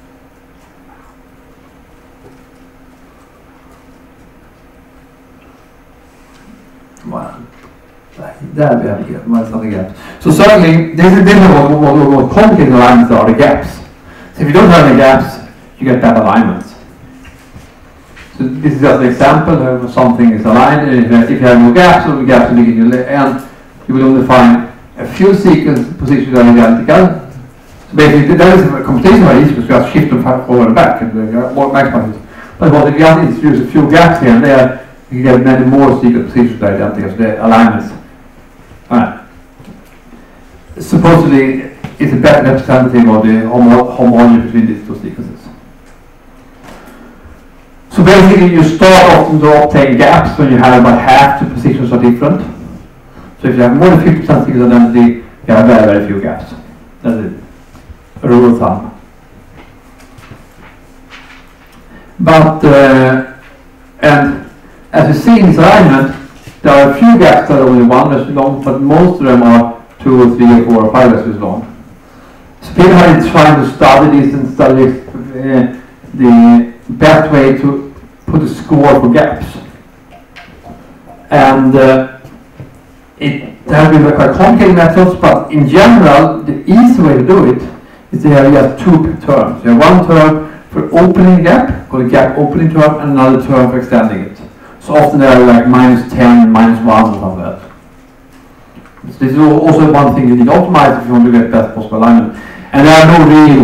Well, there we have the gaps. So certainly, this is what complicated alignments are, the gaps. So if you don't have any gaps, you get bad alignments. So this is just an example of something is aligned. If you have no gaps or gaps in the beginning and you will only find a few sequence positions that are identical. So basically, that is a computation very easy because you have to shift them forward and back and maximize it. But if you have to introduce a few gaps here and there, you get many more sequence positions that are identical. So the alignments. Supposedly, it's a better representative of the homology between these 2 sequences. So basically, you start often to obtain gaps when you have about half the positions are different. So if you have more than 50% sequence identity, you have very, very few gaps. That's it. A rule of thumb. But, and as you see in this alignment, there are a few gaps that are only 1 residues long, but most of them are 2 or 3 or 4 or 5 residues long. So people have been trying to study this and study the best way to put a score for gaps. And there have been quite complicated methods, but in general, the easy way to do it is to have just 2 terms. You have one term for opening the gap, called a gap opening term, and another term for extending it. So often they are like -10, -1, or something like that. So this is also one thing you need to optimize if you want to get best possible alignment. And there are no real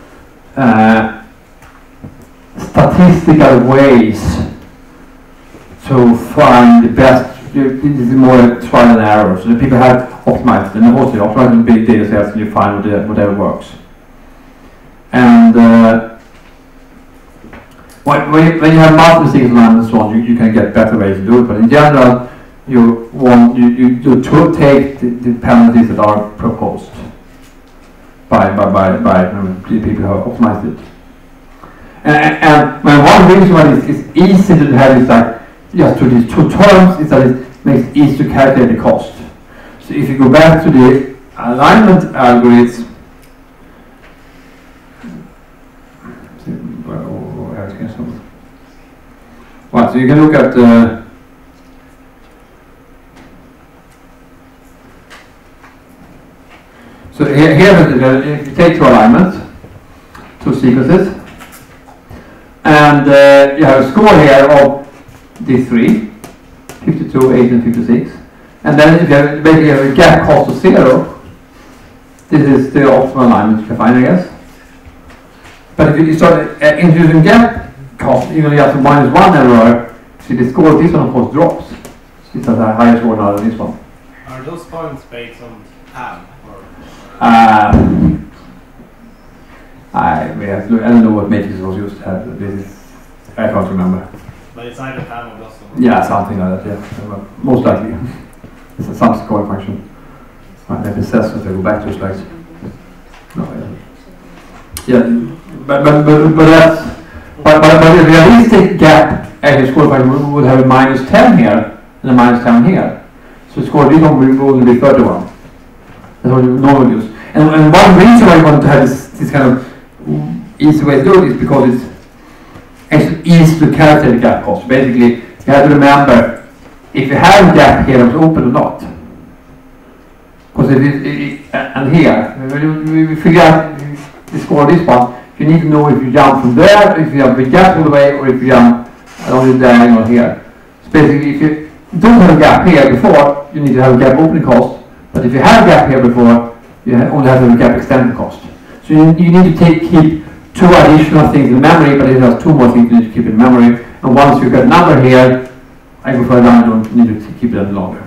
statistical ways to find the best. This is more trial and error. So the people have optimized, and also you optimize in big data sets and you find whatever works. And when you have multiple sequence alignment and so on, you can get better ways to do it. But in general, you take the dependencies that are proposed by the people who have optimized it. And one reason why it's easy to have is like just to these 2 terms is that it makes it easy to calculate the cost. So if you go back to the alignment algorithm, right, so you can look at so here if you take 2 alignments, 2 sequences, and you have a score here of these 3, 52, 8, and 56, and then if you have basically have a gap cost of 0, this is the optimal alignment you can find, I guess. But if you start introducing gap cost, even if you have to -1 everywhere, see the score of this one of course drops. This has a higher score now than this one. Are those points based on PAM? I don't know what matrix was used. I can't remember. But it's either PAM or Blossom. Yeah, something like that. Yeah, most likely. It's some scoring function. Maybe it says if I go back to slides. No, yeah, but that's the realistic gap actually score function would have a -10 here and a -10 here. So score this one will only be 31. That's what you normally use. And one reason why you want to have this kind of easy way to do it is because it's actually easy to calculate the gap cost. Basically, you have to remember if you have a gap here that's open or not. Because and here, we figure out the score of this one, you need to know if you jump from there, if you have the gap all the way, or if you jump along the diagonal here. So basically, if you don't have a gap here before, you need to have a gap opening cost. But if you have a gap here before, you only have the gap extended cost. So you need to keep 2 additional things in memory, but it has 2 more things you need to keep in memory. And once you get a number here, I go further down, you don't need to keep it any longer.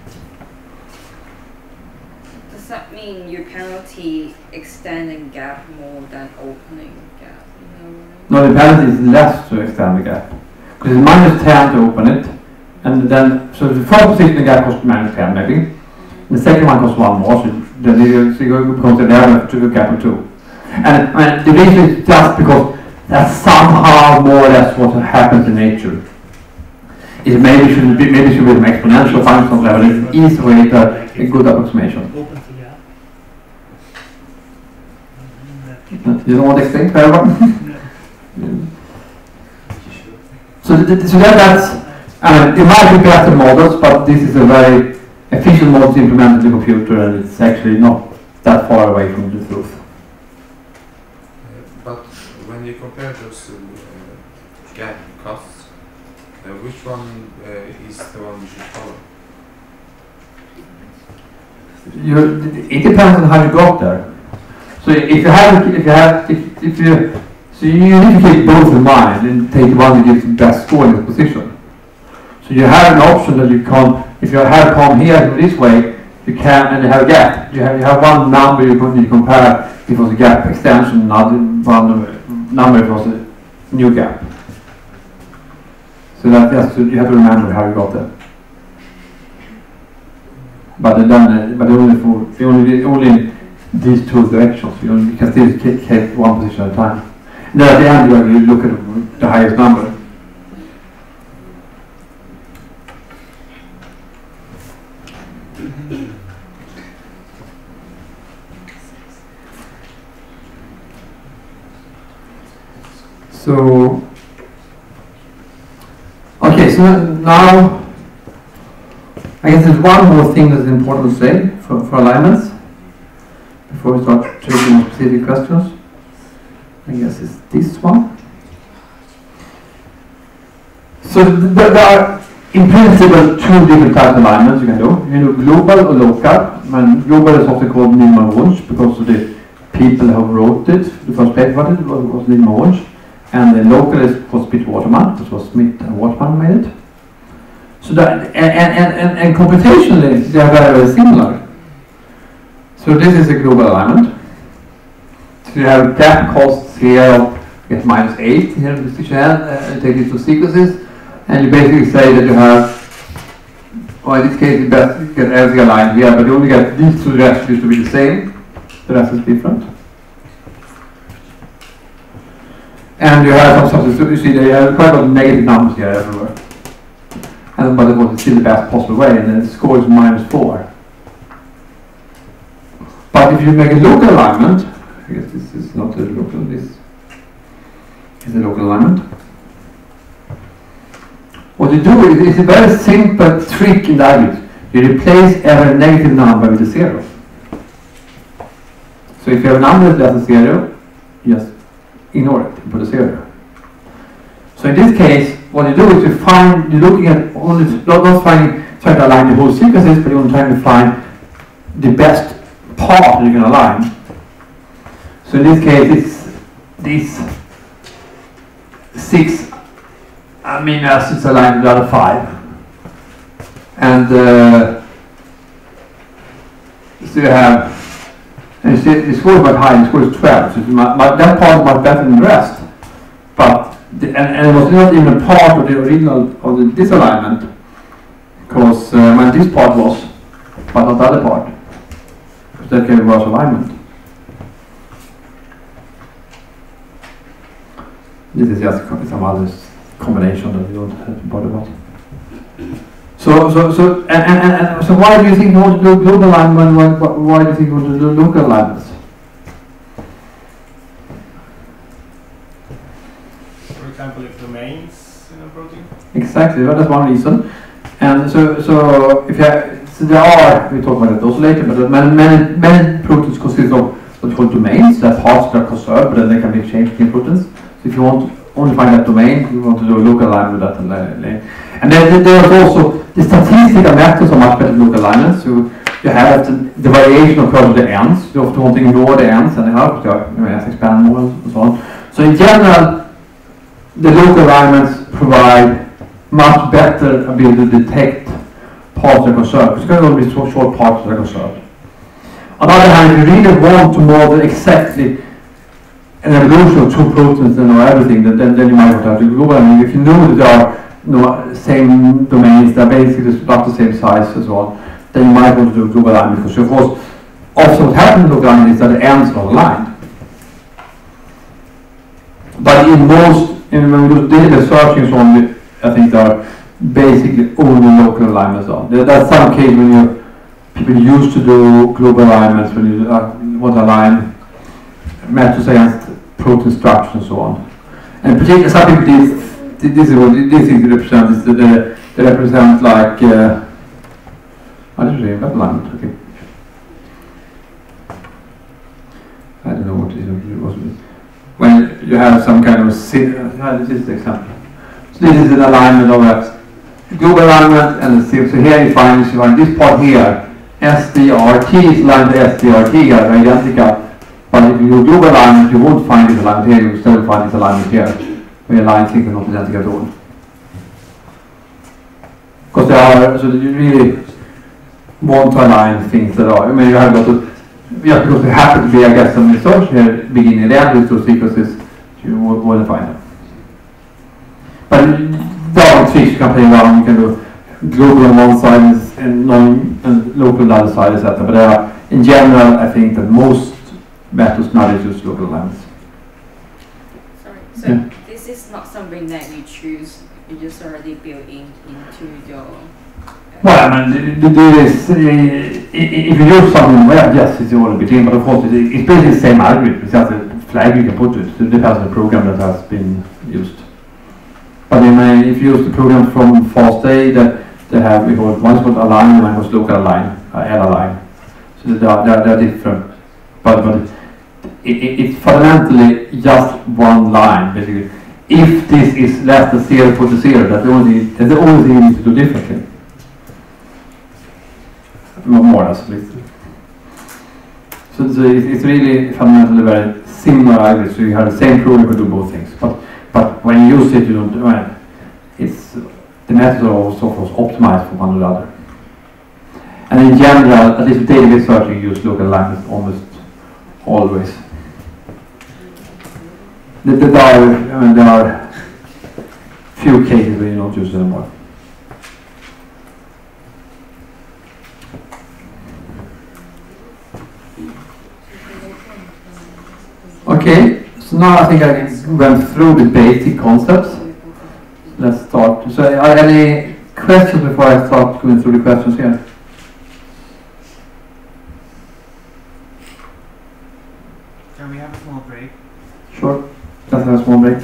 Does that mean your penalty extending gap more than opening gap? No, the penalty is less to extend the gap. Because it's -10 to open it. And then, so the first position in the gap costs -10 maybe. The second one costs 1 more, so then you becomes an error to the gap of 2. And the reason is just because that's somehow more or less what happens in nature. It maybe should be an exponential function level. It's an easy way to a good approximation. You don't want to explain paragraph? So that's, it might be better models, but this is a very efficient model to implement in the computer, and it's actually not that far away from the truth. But when you compare those gap costs, which one is the one you should follow? It depends on how you got there. So so you need to keep both in mind and take the one that gives the best score in the position. So you have an option that you can, if you have come here this way, you can, and you have a gap. You have one number you need to compare if it was a gap extension, another one number if it was a new gap. So that you have to remember how you got there. But only these 2 directions. You can still keep one position at a time. And then at the end you look at the highest number. So, okay, so now I guess there's one more thing that's important to say for alignments before we start taking specific questions. I guess it's this one. So there are in principle 2 different types of alignments you can do. You can do global or local. And global is often called Niemann Wunsch because of the people who wrote it. The first paper about it was Niemann Wunsch. And the local was Smith Waterman. This was Smith and Waterman made it. So that and computationally they are very, very similar. So this is a global alignment. So you have gap costs here of -8 here in the section, take it to sequences, and you basically say that you have, well in this case you best get everything aligned here, but you only get these 2 residues to be the same, the rest is different. And you have some substitutes, you see that you have quite a lot of negative numbers here everywhere. But it was still the best possible way, and the score is -4. But if you make a local alignment, I guess this is not a local, this is a local alignment. What you do is it's a very simple trick in the algorithm. You replace every negative number with a 0. So if you have a number that's less than 0, just ignore it and put a 0. So in this case, what you do is you're looking at only, not trying to align the whole sequences, but you're trying to find the best part you can align. So in this case, it's these 6 amino acids aligned with the other 5. And so you have, and you see the score is quite high, the score is 12, so that part is much better than the rest. But and it was not even a part of the original of this alignment, because when this part was, but not the other part, because that gave a worse alignment. This is just some other combination that we don't have to bother about. So why do you think you want to do global alignment? Why do you think you want to do local alignments? For example, if domains in a protein. Exactly, well, that's one reason. And so if you have, so there are, we talk about it also later, but many proteins consist of what's called domains. That parts that are conserved, but then they can be changed in proteins. So if you want to only find that domain, you want to do a local alignment with that. And then there's also the statistical methods are much better than local alignments. So you have the variation occurs at the ends. You often want to ignore the ends anyhow, because you have to expand more and so on. So in general, the local alignments provide much better ability to detect parts that are conserved. It's going to be so short parts that are conserved. On the other hand, if you really want to model exactly an evolution of two proteins and know everything, then you might want to have to global alignment. If you know that there are same domains, they're basically about the same size and so on, then you might want to do global alignment, because of course, often what happens in local alignment is that the ends are aligned. But in most, when we do database searching and so on, I think there are basically only local alignments on. There's some case when people used to do global alignments when you want to align methods against protein structure and so on. And particularly some people this is what this thing represents, is they represent like I don't know that alignment, okay. I don't know what it was. When you have some kind of this is the example. So this is an alignment of a global alignment, and so here you find this part here, SDRT is aligned to SDRT, are identical. But if you do global alignment, you won't find this alignment here, you still find this alignment here, where your line things are not identical at all. Because they are, so that you really want to align things that are, I mean, you have got to, yeah, because they happen to be, I guess, some research here, beginning and end with those sequences, you wouldn't find them. But there are tricks you can play around, you can do global on one side and local on the other side, etc. But in general, I think that most methods nowadays use local alignments. Sorry, so this is not something that you choose, you just already built into your... Well, I mean, if you use something, well, yes, it's already built in, but of course it's basically the same algorithm, it's just a flag you can put to it, so it depends on the program that has been used. But if you use the program from FastA, they have, one is called align and one was local align, L-align. So they are different, but it's fundamentally just one line, basically. If this is less than 0, put a 0, that's the only thing you need to do differently. More or less, at least. So it's really fundamentally very similar algorithm, so you have the same program to do both things. But when you use it, you don't, well, it's, the methods are also optimized for one or the other. And in general, at least with database searching, you use local alignments almost always. There are few cases where you don't use it anymore. Okay, so now I think I went through the basic concepts. Let's start. So, are there any questions before I start going through the questions here? Can we have a small break? Sure, let's have a small break.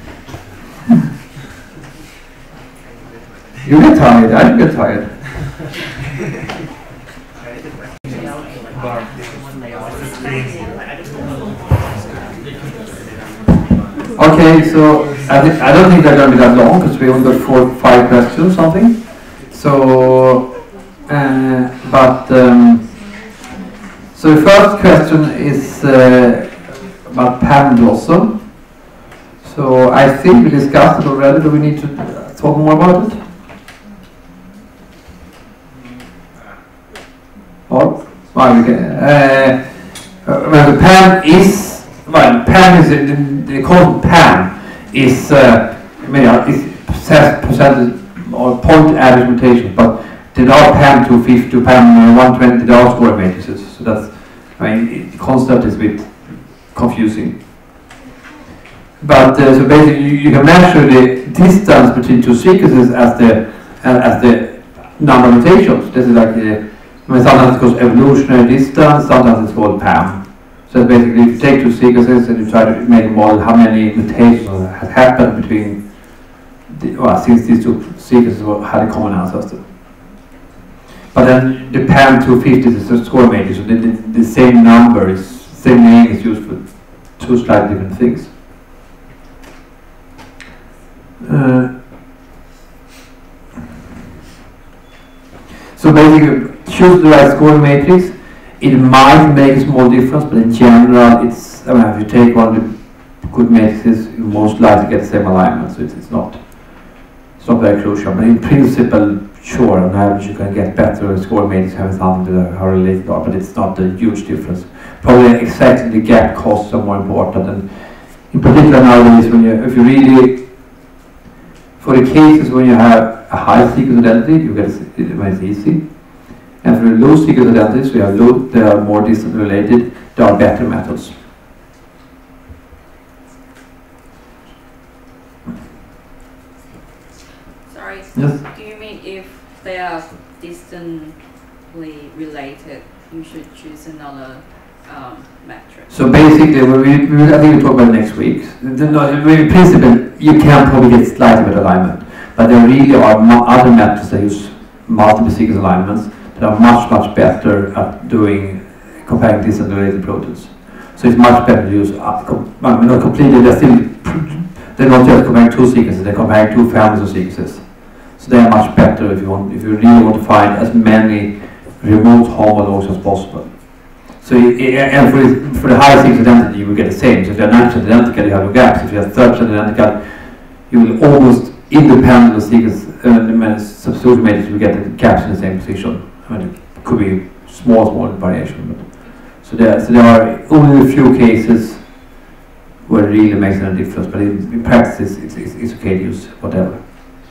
You get tired, I get tired. Okay, so I don't think they're going to be that long because we only got 4 or 5 questions or something. So, so the first question is about Pam Blossom. So I think we discussed it already. Do we need to talk more about it? Well, we can. Well, the Pam is. Well, Pam is they call it Pam is percentage or point average mutation, but there are Pam 250 to Pam 120. There are score matrices, so that's the concept is a bit confusing. But so basically, you can measure the distance between two sequences as the number of mutations. This is like sometimes it's called evolutionary distance, sometimes it's called Pam. So basically, if you take two sequences and you try to make a model how many mutations have happened between, since these two sequences had a common ancestor. But then the Pam 250 is a score matrix, so the same number is, same name is used for two slightly different things. So basically, choose the right scoring matrix, it might make a small difference, but in general, it's, I mean, if you take one of the good matrices, you most likely get the same alignment, so it's not very crucial. But in principle, sure, on average you can get better scoring matrix having something to do how related they are, but it's not a huge difference. Probably exactly the gap costs are more important, and in particular nowadays, if you really, for the cases when you have a high sequence identity, you get it's easy. And for the low sequence identities, we have they are more distantly related, there are better methods. Sorry, Yes? do you mean if they are distantly related, you should choose another metric? So basically, I think we'll talk about it next week. In principle, you can probably get slightly better alignment, but there really are other methods that use multiple sequence alignments that are much better at comparing distantly related proteins. So it's much better to use, not completely, they're not just comparing two sequences, they're comparing two families of sequences. So they are much better if you really want to find as many remote homologs as possible. So and for the higher sequence identity, you will get the same. So if you're 90% identical, you have no gaps. If you're 30% identical, you will almost independent of sequence substitution matrix, you will get the gaps in the same position. I mean, it could be small variation. But so there are only a few cases where it really makes any difference. But in practice, it's okay to use whatever.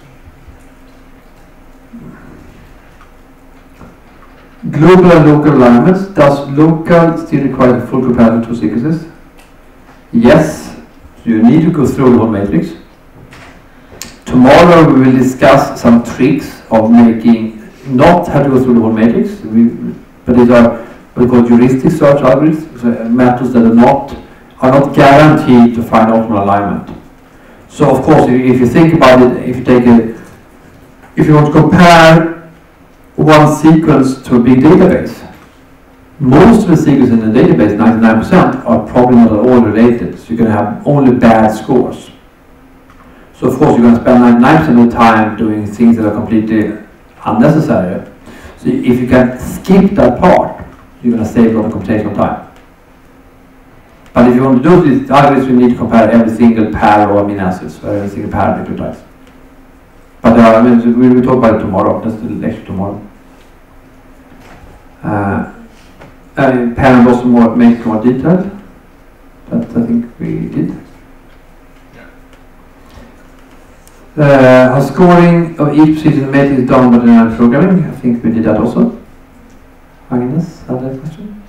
Global and local alignments. Does local still require full comparison of two sequences? Yes. So you need to go through the whole matrix. Tomorrow we will discuss some tricks of making not have to go through the whole matrix. But these are what we call heuristic search algorithms, so methods that are not guaranteed to find optimal alignment. So of course, if you think about it, if you want to compare one sequence to a big database, most of the sequences in the database, 99%, are probably not at all related. So you're going to have only bad scores. So of course you're going to spend 99% of the time doing things that are completely unnecessary. So if you can skip that part, you're going to save a lot of computational time. But if you want to do this, obviously you need to compare every single pair of amino acids, or every single pair of nucleotides. But we will talk about it tomorrow. That's the lecture tomorrow. Parent also make more detailed, but I think we did. How scoring of each precision matrix is done by dynamic programming. I think we did that also. Agnes, had that question.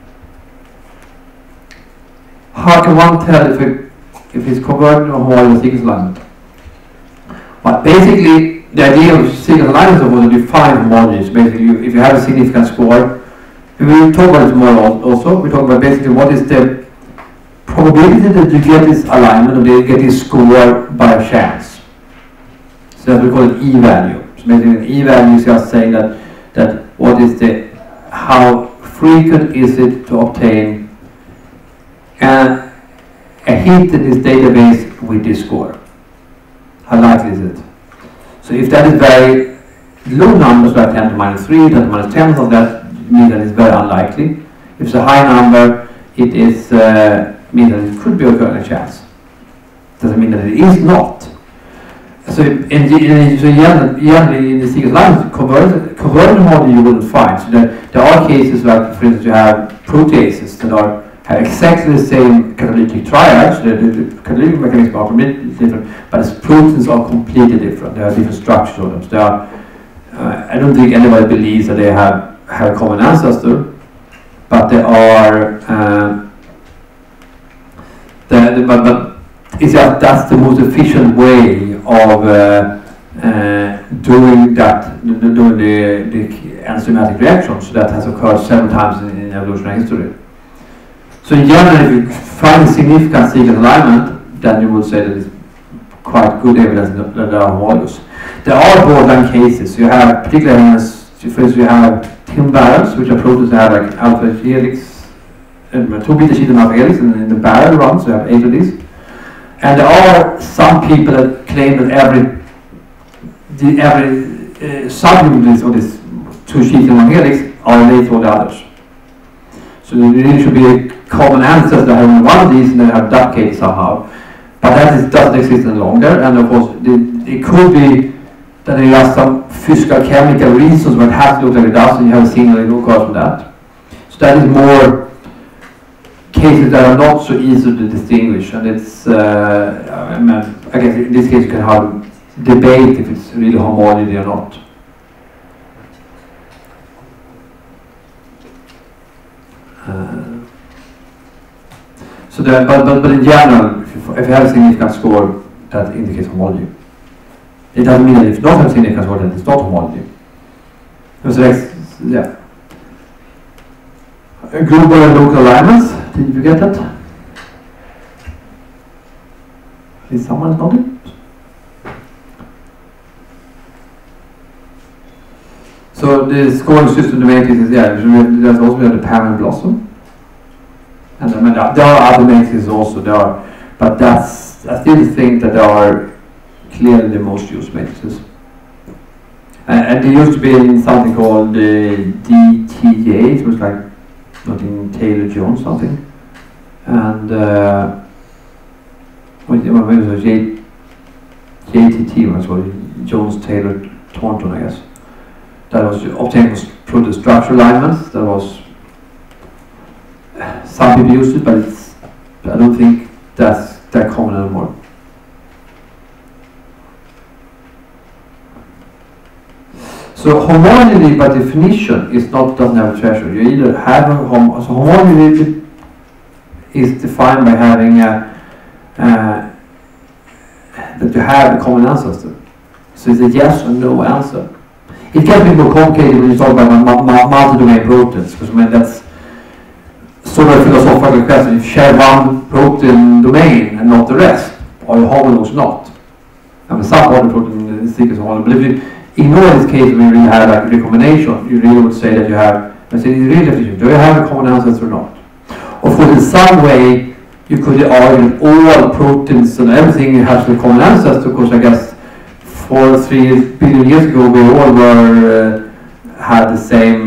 How can one tell if it's converted or homogeneous sequence alignment? But basically, the idea of sequence alignment was to define homogeneous. Basically, if you have a significant score, we will talk about it tomorrow also. We talk about basically what is the probability that you get this alignment or you get this score by a chance. So that we call it E-value. So basically, an E-value is just saying that what is how frequent is it to obtain a hit in this database with this score? How likely is it? So if that is very low numbers, like 10 to minus 3, 10 to minus 10 of that, means that it's very unlikely. If it's a high number, it is means that it could be occurring a chance. Doesn't mean that it is not. So generally in the sequence alignment, conversion model you wouldn't find. So there are cases like, for instance, you have proteases that have exactly the same catalytic triad. So the catalytic mechanisms are completely different, but the proteins are completely different. There are different structures of them. So there are, I don't think anybody believes that they have a common ancestor, but they are. But it's just that's the most efficient way of doing the enzymatic reaction. So that has occurred several times in evolutionary history. So in general, if you find a significant sequence alignment, then you would say that it's quite good evidence that there are homologous. There are borderline cases. You have, particularly, for instance, you have tin barrels, which are proteins that have like alpha helix, 2 beta sheet and alpha helix in the barrel runs. So you have 8 of these. And there are some people that claim that every subunit of this 2 sheets and 1 helix are related to all the others. So there really should be a common ancestor having one of these and then have duplicated somehow. But that doesn't exist any longer, and of course it could be that there are some physical chemical reasons why it has to look like it does, and you have a signal that goes from that. So that is more cases that are not so easy to distinguish, and it's I guess in this case you can have debate if it's really homology or not. So but in general, if you have a significant score, that indicates homology. It doesn't mean that if you don't have a significant score, that it's not homology. So yeah. Global and local alignments. Did you get that? Is someone nodding? So the scoring system, the matrix is there's also the PAM and Blossom. And there are other matrices also, but I still think that they are clearly the most used matrices. And there used to be something called DTJ, it was like nothing Taylor-Jones something. And maybe it was JTT was called, Jones-Taylor-Thornton, I guess. That was obtained through the structural alignments. That was some people used it, but I don't think that's that common anymore. So homology by definition doesn't have a threshold. You either have a so homology is defined by having that you have a common ancestor. So it's a yes or no answer. It can be more complicated when you talk about multi-domain proteins, because that's sort of a philosophical question. If you share one protein domain and not the rest, are you homologous or not? I mean, some other protein sequence are homologous, but if you ignore this case where you really have like recombination, you really would say that you have, do you have a common ancestor or not? Of course, in some way, you could argue that all proteins and everything has a common ancestor, because I guess 4 or 3 billion years ago we all had the same,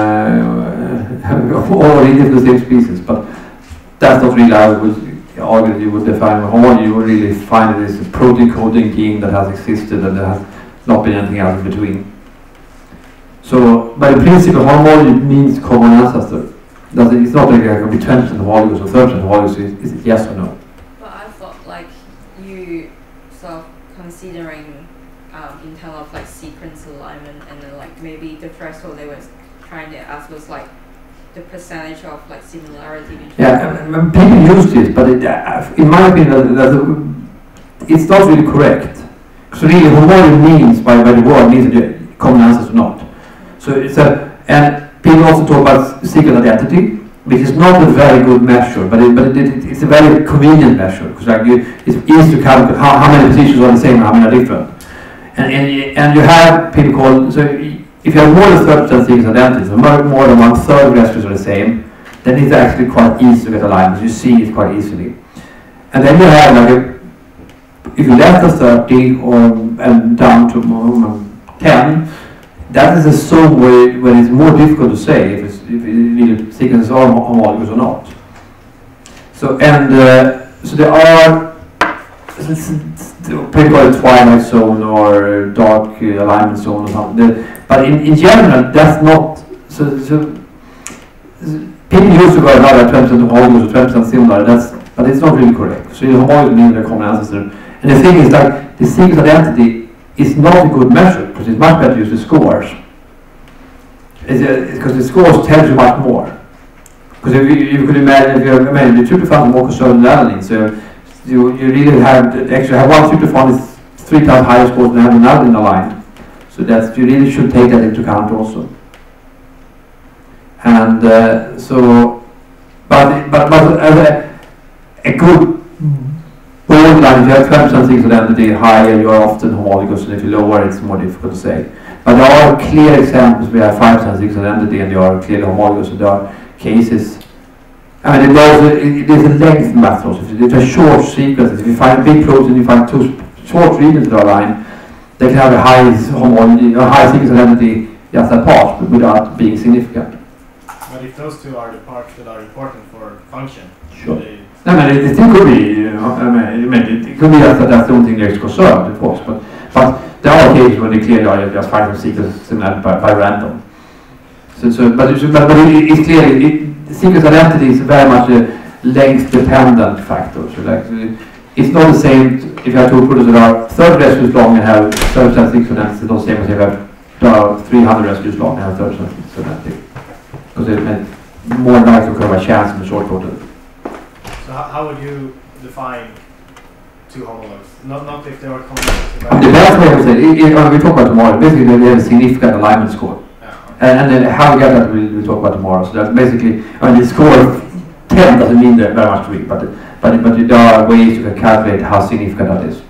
all really the same species, but that's not really how I would argue that you would define homology. You would really find it as a protein coding gene that has existed and there has not been anything else in between. So, by the principle, homology means common ancestor. It's not like it can be 20% homologous or 30% homologous, is it yes or no? But I thought like you sort of considering in terms of like sequence alignment, and then like maybe the threshold they were trying to ask was like the percentage of like similarity between. Yeah, people use this, but in my opinion, it's not really correct. So really, homology means by the word means that you common ancestor or not. So and people also talk about sequence identity, which is not a very good measure, but it's a very convenient measure, because like it's easy to calculate how many positions are the same and how many are different. And you have people called, so if you have more than 30% sequence identity, so more than 1/3 residues are the same, then it's actually quite easy to get alignment. You see it quite easily. And then you have like if you left us 30 and down to 10, that is a zone where it's more difficult to say if really sequences are homologous or not. So so there are people call it twilight zone or dark alignment zone or something. But in general, that's not so. People used to go another 20% homologous or 20% similar. But it's not really correct. So the homologous means the common ancestor. And the thing is that the sequence identity is not a good measure, because it's much better to use the scores. Because the scores tell you much more. Because if you could imagine, the tryptophan is more conserved than alanine, so you really have one tryptophan is 3 times higher scores than having an alanine aligned. So you really should take that into account also. And but as a good borderline, if you have 20% sequence identity higher, you are often homologous, and if you lower, it's more difficult to say. But there are clear examples where you have 5% sequence identity and you are clearly homologous, and there are cases. I mean, there's a length math also. If you have short sequences, if you find a big protein, you find 2 short regions that are aligned, they can have a high homology, or high sequence identity just a part, but without being significant. But if those two are the parts that are important for function, Sure. they I mean, it still could be, you know, it could be that that's the only thing that's concerned, of course, but there are occasions when they clearly are just finding secrets by random. But it's clearly, secret identity is very much a length-dependent factor. So like, it's not the same if you have two products that are 30 residues long and have 30% secret identity. It's not the same as if you have 300 residues long and have 30% secret identity. Because it's more likely to occur by chance in the short order. So how would you define two homologs? Not if they are complex. The best way I would say, we talk about tomorrow, basically they have a significant alignment score. And then how we get that we'll talk about tomorrow. So that's basically, I mean, the score of 10 doesn't mean that very much to me, but there are ways you can calculate how significant that is.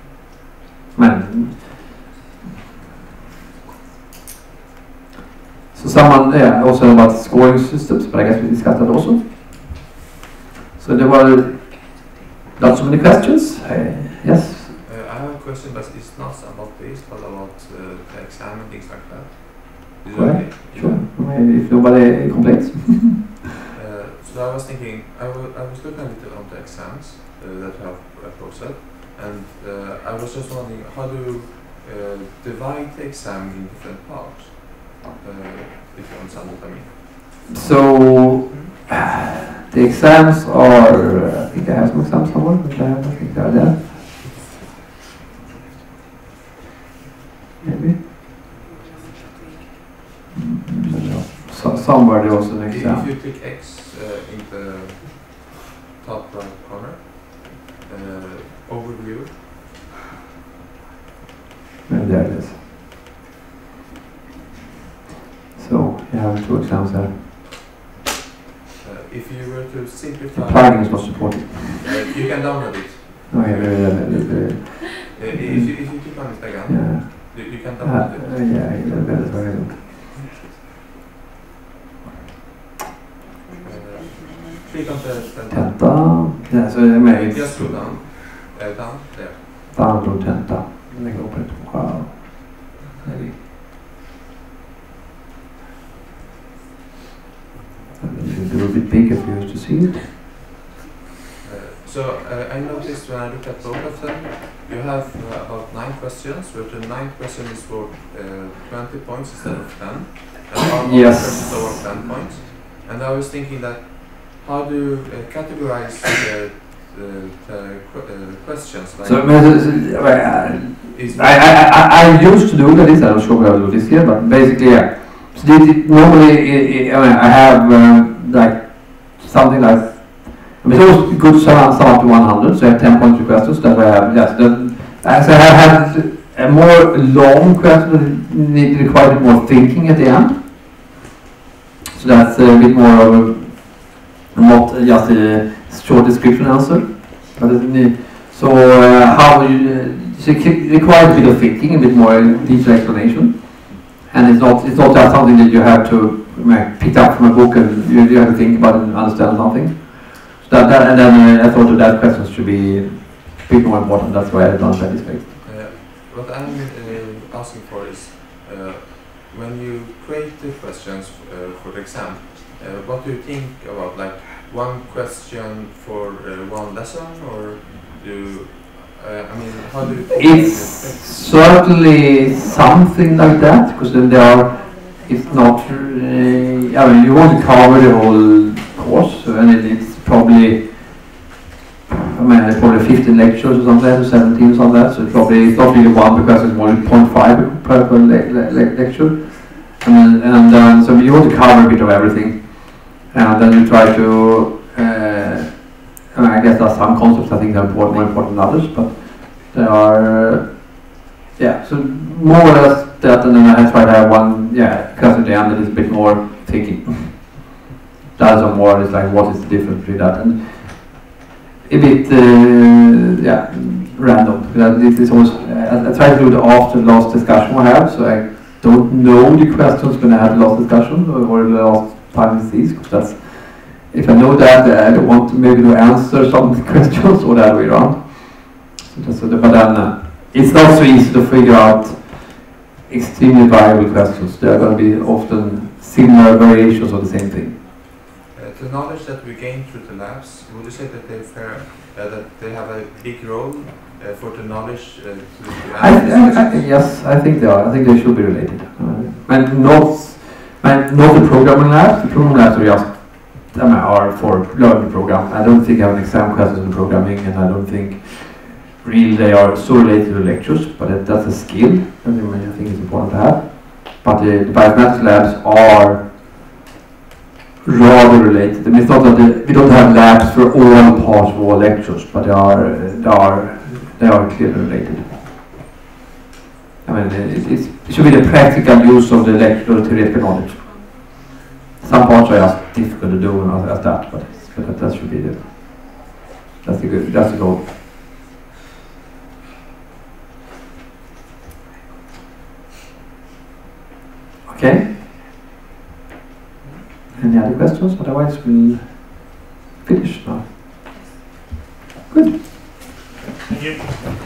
So someone, also about scoring systems, but I guess we discussed that also. So there were not so many questions. Yes? I have a question, but it's not about this, but about the exam and things like that. Is it Right. okay? Sure. If nobody complains. So I was thinking, I was looking a little on the exams that you have posted, and I was just wondering, how do you divide the exam in different parts? If you understand what I mean. So the exams are, I think I have some exams somewhere, which I think they are there. Maybe. So somewhere there was an exam. If you click X in the top right corner, overview. And there it is. So you have two exams there. If you were to simplify, The plugin is not supported. you can download it. Oh yeah, If you click on it again, you can download it. that's very good. Click on the Tenta. Yeah, so I mean, just go down, down there. Download Tenta. And then open it. Wow. Maybe. It will be bigger for you to see it. So I noticed when I looked at both of them, you have about 9 questions, where the 9th question is for 20 points instead of 10. And all Yes. questions are worth 10 points. And I was thinking that, how do you categorize the questions? Like So I used to do this. I'm not sure whether I will do this here, but basically, yeah. So normally, I have like something like. It's always good to sum up to 100, so I have 10 points per question. So that's why I have. Yes, so I have had a more long question that required more thinking at the end. So that's a bit more of a. Not just a short description answer, but so how you so it requires a bit of thinking, a bit more detailed explanation, and it's not just something that you have to pick up from a book and you have to think about and understand something. So and then I thought that questions should be a bit more important. That's why I've done that this way. What I'm asking for is when you create the questions for the exam. What do you think about, like, one question for one lesson, or do how do you think? It's certainly something like that, because then it's not, I mean, you want to cover the whole course, and it's probably, it's probably 15 lectures or something, or 17 or something like that, so it's not really one, because it's more than 0.5 per lecture. And then, so you want to cover a bit of everything. And then you try to, I guess there are some concepts I think are more important than others, but there are, so more or less that, and then I try to have one, because at the end it is a bit more thinking. That's more, it's like, what is the difference between that, and a bit, random. This is always, I try to do the after the last discussion we have, so I don't know the questions when I have the last discussion, or the last time with these, because that's, if I know that, I don't want to maybe to answer some questions or the other way around. But then it's not so easy to figure out extremely variable questions. They are going to be often similar variations of the same thing. The knowledge that we gain through the labs, would you say that they have a big role for the knowledge to yes, I think they are. I think they should be related. And not the programming labs. The programming labs are just are for learning program. I don't think I have an exam questions in programming, and I don't think really they are so related to lectures, but that's a skill that I think is important to have. But the bioinformatics labs are rather related. I mean, it's not that we don't have labs for all parts of all lectures, but they are clearly related. I mean, it should be the practical use of the lecture theoretical knowledge. Some parts are just difficult to do as that, but that should be that's the goal. Okay. Any other questions? Otherwise, we'll finish now. Good. Thank you.